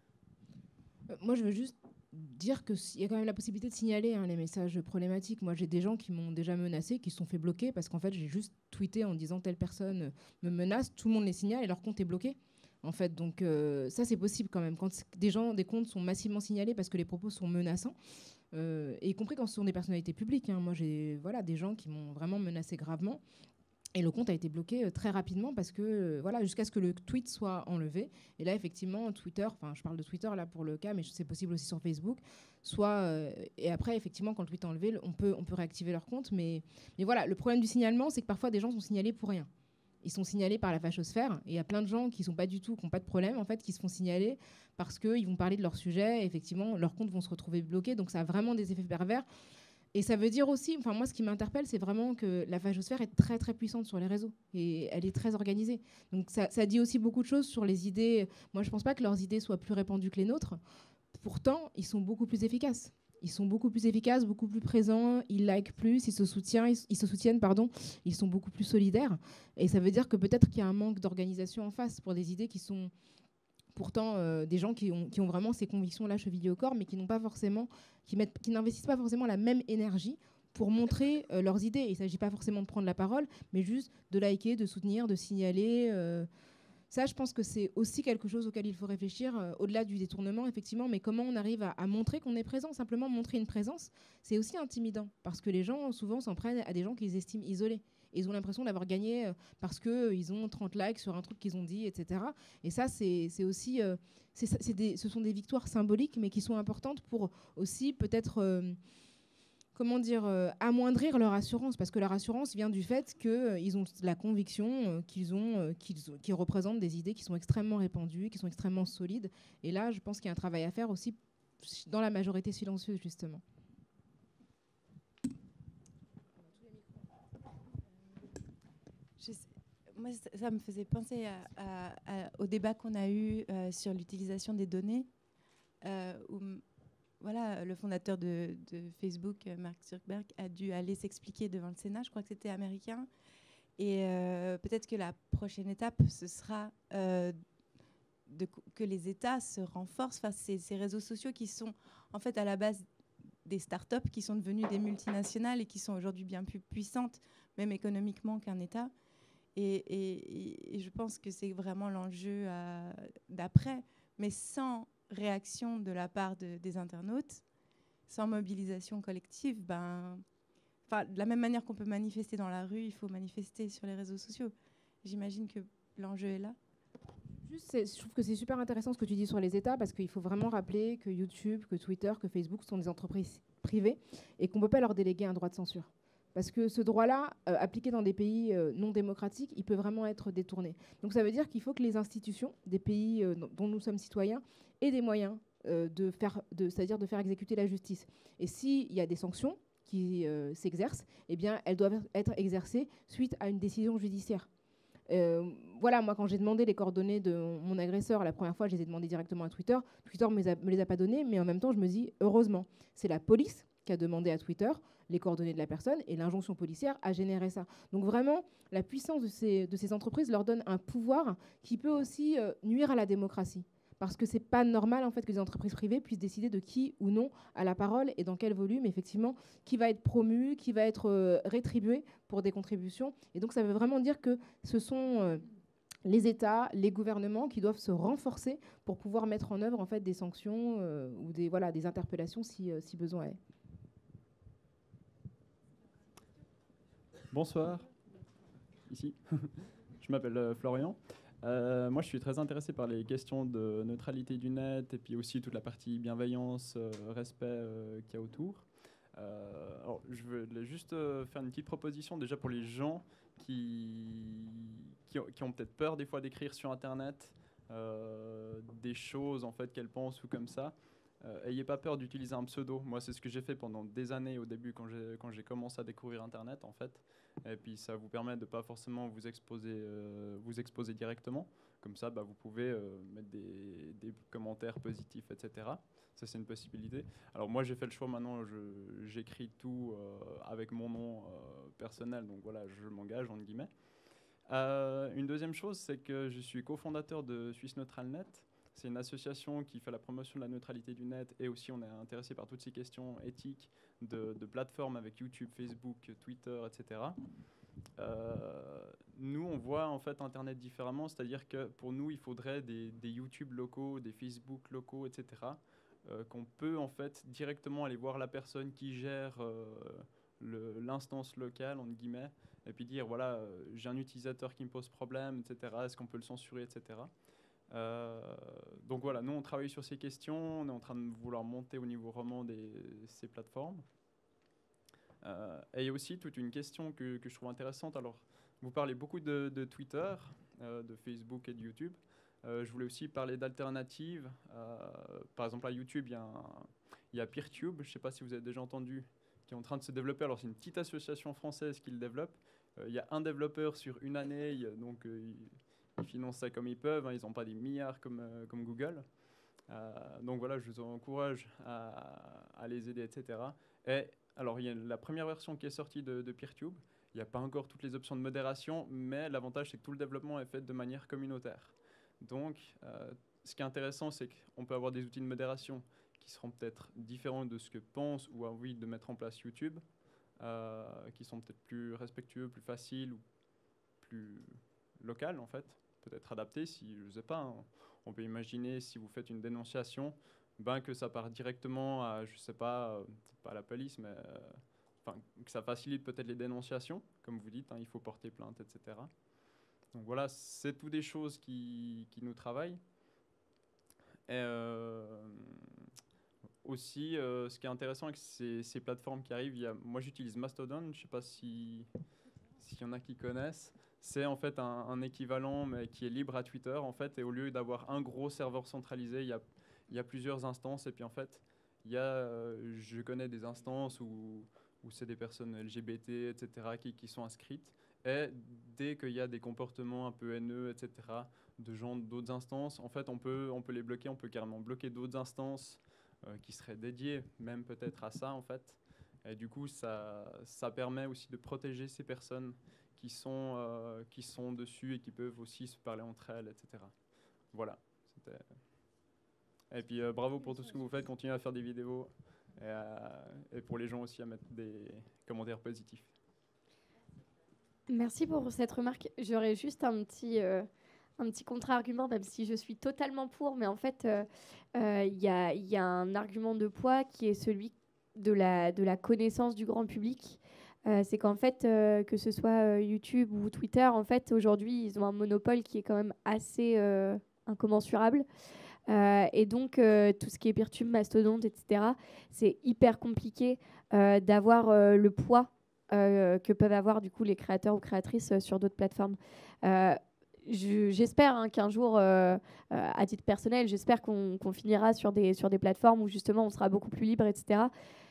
Moi, je veux juste dire qu'il y a quand même la possibilité de signaler hein, les messages problématiques. Moi, j'ai des gens qui m'ont déjà menacé, qui se sont fait bloquer parce qu'en fait, j'ai juste tweeté en disant telle personne me menace, tout le monde les signale et leur compte est bloqué. En fait, donc euh, ça, c'est possible quand même. Quand des gens, des comptes sont massivement signalés parce que les propos sont menaçants, euh, et y compris quand ce sont des personnalités publiques. Hein. Moi, j'ai voilà, des gens qui m'ont vraiment menacé gravement. Et le compte a été bloqué euh, très rapidement parce que, euh, voilà, jusqu'à ce que le tweet soit enlevé. Et là, effectivement, Twitter, enfin, je parle de Twitter là pour le cas, mais c'est possible aussi sur Facebook. Soit, euh, et après, effectivement, quand le tweet est enlevé, on peut, on peut réactiver leur compte. Mais, mais voilà, le problème du signalement, c'est que parfois, des gens sont signalés pour rien. Ils sont signalés par la fachosphère. Et il y a plein de gens qui sont pas du tout, qui n'ont pas de problème, en fait, qui se font signaler parce qu'ils vont parler de leur sujet. Et effectivement, leurs comptes vont se retrouver bloqués. Donc, ça a vraiment des effets pervers. Et ça veut dire aussi, enfin moi ce qui m'interpelle, c'est vraiment que la fachosphère est très très puissante sur les réseaux et elle est très organisée. Donc ça, ça dit aussi beaucoup de choses sur les idées. Moi je pense pas que leurs idées soient plus répandues que les nôtres. Pourtant, ils sont beaucoup plus efficaces. Ils sont beaucoup plus efficaces, beaucoup plus présents, ils likent plus, ils se soutiennent, ils, ils se soutiennent, pardon, ils sont beaucoup plus solidaires. Et ça veut dire que peut-être qu'il y a un manque d'organisation en face pour des idées qui sont pourtant euh, des gens qui ont, qui ont vraiment ces convictions-là chevillées au corps, mais qui n'ont pas forcément, qui, mettent, qui n'investissent pas forcément la même énergie pour montrer euh, leurs idées. Il ne s'agit pas forcément de prendre la parole, mais juste de liker, de soutenir, de signaler. Euh, ça, je pense que c'est aussi quelque chose auquel il faut réfléchir, euh, au-delà du détournement, effectivement, mais comment on arrive à, à montrer qu'on est présent. Simplement montrer une présence, c'est aussi intimidant, parce que les gens, souvent, s'en prennent à des gens qu'ils estiment isolés. Et ils ont l'impression d'avoir gagné euh, parce qu'ils euh, ont trente likes sur un truc qu'ils ont dit, et cetera. Et ça, c'est, c'est aussi... Euh, c'est, c'est des, ce sont des victoires symboliques, mais qui sont importantes pour aussi peut-être... Euh, comment dire, euh, amoindrir leur assurance, parce que leur assurance vient du fait qu'ils euh, ont la conviction euh, qu'ils ont, euh, qu'ils, qu'ils représentent des idées qui sont extrêmement répandues, qui sont extrêmement solides. Et là, je pense qu'il y a un travail à faire aussi dans la majorité silencieuse, justement.
Je sais, moi, ça me faisait penser à, à, à, au débat qu'on a eu euh, sur l'utilisation des données, euh, où voilà, le fondateur de, de Facebook, Mark Zuckerberg, a dû aller s'expliquer devant le Sénat. Je crois que c'était américain. Et euh, peut-être que la prochaine étape, ce sera euh, de, que les États se renforcent face à ces, ces réseaux sociaux qui sont en fait à la base des startups qui sont devenues des multinationales et qui sont aujourd'hui bien plus puissantes, même économiquement, qu'un État. Et, et, et je pense que c'est vraiment l'enjeu à, d'après, mais sans réaction de la part de, des internautes, sans mobilisation collective, ben, de la même manière qu'on peut manifester dans la rue, il faut manifester sur les réseaux sociaux. J'imagine que l'enjeu est là.
Juste, je trouve que c'est super intéressant ce que tu dis sur les États, parce qu'il faut vraiment rappeler que YouTube, que Twitter, que Facebook sont des entreprises privées et qu'on ne peut pas leur déléguer un droit de censure. Parce que ce droit-là, euh, appliqué dans des pays euh, non démocratiques, il peut vraiment être détourné. Donc ça veut dire qu'il faut que les institutions des pays euh, dont nous sommes citoyens aient des moyens, euh, de faire, de, c'est-à-dire de faire exécuter la justice. Et s'il y a des sanctions qui euh, s'exercent, eh bien, elles doivent être exercées suite à une décision judiciaire. Euh, voilà, moi, quand j'ai demandé les coordonnées de mon agresseur, la première fois, je les ai demandées directement à Twitter. Twitter ne me, me les a pas données, mais en même temps, je me dis, heureusement, c'est la police qui a demandé à Twitter les coordonnées de la personne, et l'injonction policière a généré ça. Donc vraiment, la puissance de ces, de ces entreprises leur donne un pouvoir qui peut aussi euh, nuire à la démocratie. Parce que c'est pas normal en fait que les entreprises privées puissent décider de qui ou non a la parole et dans quel volume, effectivement, qui va être promu, qui va être euh, rétribué pour des contributions. Et donc ça veut vraiment dire que ce sont euh, les États, les gouvernements qui doivent se renforcer pour pouvoir mettre en œuvre en fait des sanctions euh, ou des, voilà, des interpellations si, euh, si besoin est.
Bonsoir, ici. Je m'appelle euh, Florian. Euh, moi, je suis très intéressé par les questions de neutralité du net et puis aussi toute la partie bienveillance, euh, respect euh, qu'il y a autour. Euh, alors, je veux juste euh, faire une petite proposition déjà pour les gens qui, qui, ont, qui ont peut-être peur des fois d'écrire sur Internet euh, des choses en fait qu'elles pensent ou comme ça. Euh, ayez pas peur d'utiliser un pseudo. Moi, c'est ce que j'ai fait pendant des années au début quand j'ai, quand j'ai commencé à découvrir Internet, en fait. Et puis, ça vous permet de ne pas forcément vous exposer, euh, vous exposer directement. Comme ça, bah, vous pouvez euh, mettre des, des commentaires positifs, et cetera. Ça, c'est une possibilité. Alors, moi, j'ai fait le choix maintenant, je, j'écris tout euh, avec mon nom euh, personnel. Donc, voilà, je m'engage, entre guillemets. Euh, une deuxième chose, c'est que je suis cofondateur de Suisse Neutral Net. C'est une association qui fait la promotion de la neutralité du net et aussi on est intéressé par toutes ces questions éthiques de, de plateformes avec YouTube, Facebook, Twitter, et cetera. Euh, nous, on voit en fait Internet différemment, c'est-à-dire que pour nous, il faudrait des, des YouTube locaux, des Facebook locaux, et cetera. Euh, qu'on peut en fait directement aller voir la personne qui gère euh, le, l'instance locale, entre guillemets, et puis dire voilà, euh, j'ai un utilisateur qui me pose problème, et cetera. Est-ce qu'on peut le censurer, et cetera. Euh, donc voilà, nous on travaille sur ces questions, on est en train de vouloir monter au niveau roman des, ces plateformes. Euh, et il y a aussi toute une question que, que je trouve intéressante. Alors, vous parlez beaucoup de, de Twitter, euh, de Facebook et de YouTube. Euh, je voulais aussi parler d'alternatives. Euh, par exemple, à YouTube, il y a, un, il y a PeerTube, je ne sais pas si vous avez déjà entendu, qui est en train de se développer. Alors, c'est une petite association française qui le développe. Euh, il y a un développeur sur une année, donc euh, il, ils financent ça comme ils peuvent, hein, ils n'ont pas des milliards comme, euh, comme Google. Euh, donc voilà, je vous encourage à, à les aider, et cetera. Et alors, il y a la première version qui est sortie de, de PeerTube. Il n'y a pas encore toutes les options de modération, mais l'avantage, c'est que tout le développement est fait de manière communautaire. Donc, euh, ce qui est intéressant, c'est qu'on peut avoir des outils de modération qui seront peut-être différents de ce que pense ou a envie de mettre en place YouTube, euh, qui sont peut-être plus respectueux, plus faciles ou plus local en fait, peut-être adapté. Si je sais pas, hein, on peut imaginer si vous faites une dénonciation, ben que ça part directement à, je sais pas, euh, pas à la police, mais euh, enfin que ça facilite peut-être les dénonciations, comme vous dites, hein, il faut porter plainte, et cetera. Donc voilà, c'est tout des choses qui, qui nous travaillent. Et euh, aussi, euh, ce qui est intéressant avec ces, ces plateformes qui arrivent, il y a, moi j'utilise Mastodon, je sais pas si s'il y en a qui connaissent. C'est en fait un, un équivalent mais qui est libre à Twitter en fait, et au lieu d'avoir un gros serveur centralisé, il y a, il y a plusieurs instances, et puis en fait, il y a, euh, je connais des instances où, où c'est des personnes L G B T, et cetera, qui, qui sont inscrites, et dès qu'il y a des comportements un peu haineux, et cetera, de gens d'autres instances, en fait, on peut, on peut les bloquer, on peut carrément bloquer d'autres instances euh, qui seraient dédiées même peut-être à ça en fait, et du coup, ça, ça permet aussi de protéger ces personnes qui sont, euh, qui sont dessus et qui peuvent aussi se parler entre elles, et cetera. Voilà. C'était... Et puis euh, bravo pour tout ce que vous faites, continuez à faire des vidéos et, à, et pour les gens aussi à mettre des commentaires positifs.
Merci pour cette remarque. J'aurais juste un petit, euh, un petit contre-argument, même si je suis totalement pour, mais en fait, il euh, euh, y, a, y a un argument de poids qui est celui de la, de la connaissance du grand public. Euh, c'est qu'en fait, euh, que ce soit euh, YouTube ou Twitter, en fait, aujourd'hui, ils ont un monopole qui est quand même assez euh, incommensurable. Euh, et donc, euh, tout ce qui est Peertube, Mastodonte, et cetera, c'est hyper compliqué euh, d'avoir euh, le poids euh, que peuvent avoir du coup les créateurs ou créatrices euh, sur d'autres plateformes. Euh, je, j'espère hein, qu'un jour, euh, euh, à titre personnel, j'espère qu'on, qu'on finira sur des, sur des plateformes où justement on sera beaucoup plus libre, et cetera.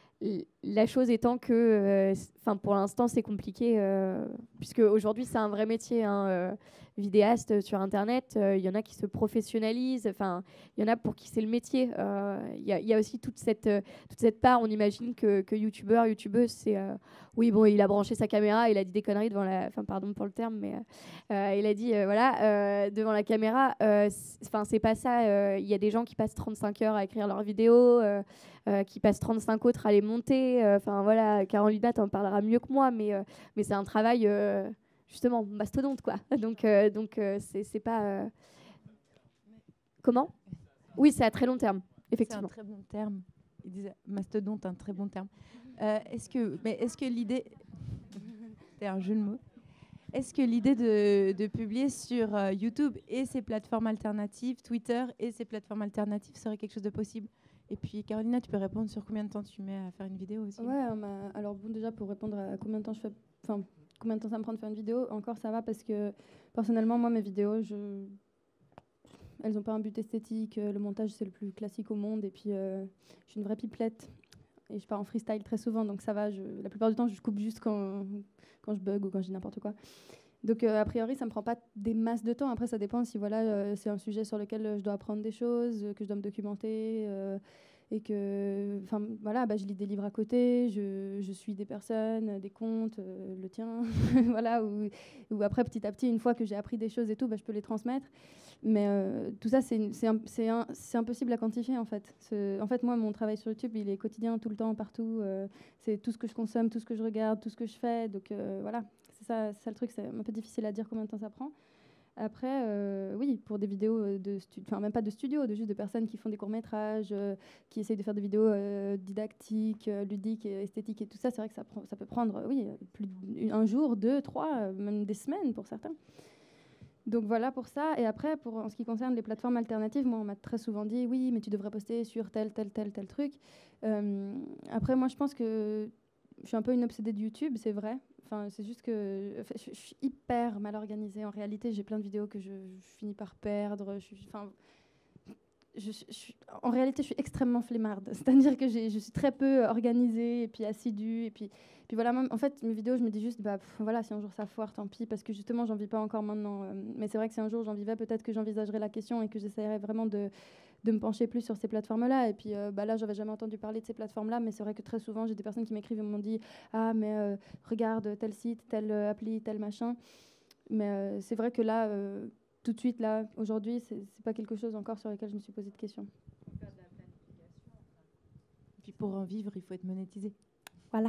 La chose étant que, enfin, euh, pour l'instant, c'est compliqué, euh, puisque aujourd'hui, c'est un vrai métier, hein, euh, vidéaste sur Internet. Il euh, y en a qui se professionnalisent. Enfin, il y en a pour qui c'est le métier. Il euh, y, y a aussi toute cette, euh, toute cette part. On imagine que, que youtubeur, youtubeuse, c'est, euh, oui, bon, il a branché sa caméra, il a dit des conneries devant la, enfin, pardon pour le terme, mais euh, il a dit, euh, voilà, euh, devant la caméra. Enfin, c'est pas ça. Il y a des gens qui passent trente-cinq heures à écrire leurs vidéos. Euh, Euh, qui passe trente-cinq autres à les monter. Enfin euh, voilà, Carolina t'en parlera mieux que moi, mais, euh, mais c'est un travail euh, justement mastodonte quoi. Donc, euh, donc euh, c'est, c'est pas... Euh... Comment ? Oui, c'est à très long terme, effectivement.
C'est un très bon terme. Il disait mastodonte, un très bon terme. Euh, est-ce que, mais est-ce que l'idée... c'est un jeu de mots. Est-ce que l'idée de, de publier sur euh, YouTube et ses plateformes alternatives, Twitter et ses plateformes alternatives, serait quelque chose de possible ? Et puis, Carolina, tu peux répondre sur combien de temps tu mets à faire une vidéo aussi ?
Ouais, euh, alors bon, déjà, pour répondre à combien de temps je fais... Enfin, combien de temps ça me prend de faire une vidéo, encore ça va parce que, personnellement, moi, mes vidéos, je... elles n'ont pas un but esthétique. Le montage, c'est le plus classique au monde. Et puis, euh, je suis une vraie pipelette. Et je pars en freestyle très souvent, donc ça va. Je... La plupart du temps, je coupe juste quand, quand je bug ou quand je dis n'importe quoi. Donc, euh, a priori, ça ne me prend pas des masses de temps. Après, ça dépend si voilà, euh, c'est un sujet sur lequel euh, je dois apprendre des choses, euh, que je dois me documenter, euh, et que enfin, voilà, bah, je lis des livres à côté, je, je suis des personnes, des comptes, euh, le tien, voilà, où, où après, petit à petit, une fois que j'ai appris des choses et tout, bah, je peux les transmettre. Mais euh, tout ça, c'est, c'est, un, c'est, un, c'est impossible à quantifier, en fait. C'est, en fait, moi, mon travail sur YouTube, il est quotidien, tout le temps, partout. Euh, c'est tout ce que je consomme, tout ce que je regarde, tout ce que je fais. Donc, euh, voilà. C'est ça, c'est ça le truc, c'est un peu difficile à dire combien de temps ça prend. Après, euh, oui, pour des vidéos de studio, enfin même pas de studio, de juste de personnes qui font des courts-métrages, euh, qui essayent de faire des vidéos euh, didactiques, euh, ludiques, et esthétiques et tout ça, c'est vrai que ça, prend, ça peut prendre, oui, plus un jour, deux, trois, même des semaines pour certains. Donc voilà pour ça. Et après, pour, en ce qui concerne les plateformes alternatives, moi, on m'a très souvent dit, oui, mais tu devrais poster sur tel, tel, tel, tel truc. Euh, après, moi, je pense que je suis un peu une obsédée de YouTube, c'est vrai. Enfin, c'est juste que enfin, je, je suis hyper mal organisée. En réalité, j'ai plein de vidéos que je, je finis par perdre. Je, enfin, je, je, je, en réalité, je suis extrêmement flemmarde. C'est-à-dire que j'ai, je suis très peu organisée et puis assidue. Et puis, puis voilà, même, en fait, mes vidéos, je me dis juste, bah, pff, voilà, si un jour ça foire, tant pis, parce que justement, j'en vis pas encore maintenant. Euh, mais c'est vrai que si un jour j'en vivais, peut-être que j'envisagerais la question et que j'essaierais vraiment de, de me pencher plus sur ces plateformes-là. Et puis euh, bah, là, j'avais jamais entendu parler de ces plateformes-là, mais c'est vrai que très souvent, j'ai des personnes qui m'écrivent et m'ont dit, ah, mais euh, regarde tel site, telle appli, tel machin. Mais euh, c'est vrai que là... Euh, tout de suite, là, aujourd'hui, c'est c'est pas quelque chose encore sur lequel je me suis posé de questions.
Et puis pour en vivre, il faut être monétisé.
Voilà.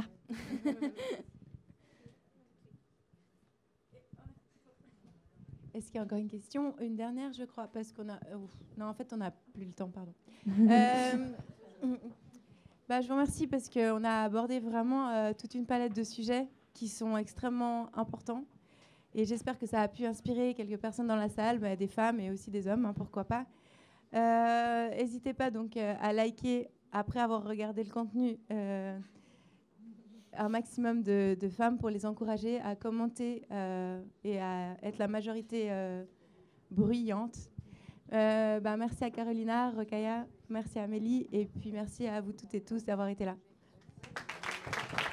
Est-ce qu'il y a encore une question? Une dernière, je crois, parce qu'on a... euh, ouf. Non, en fait, on n'a plus le temps, pardon. euh, bah, je vous remercie parce qu'on a abordé vraiment euh, toute une palette de sujets qui sont extrêmement importants. Et j'espère que ça a pu inspirer quelques personnes dans la salle, bah, des femmes et aussi des hommes, hein, pourquoi pas. N'hésitez pas donc euh, à liker, après avoir regardé le contenu, euh, un maximum de, de femmes pour les encourager à commenter euh, et à être la majorité euh, bruyante. Euh, bah, merci à Carolina, Rokhaya, merci à Amélie et puis merci à vous toutes et tous d'avoir été là.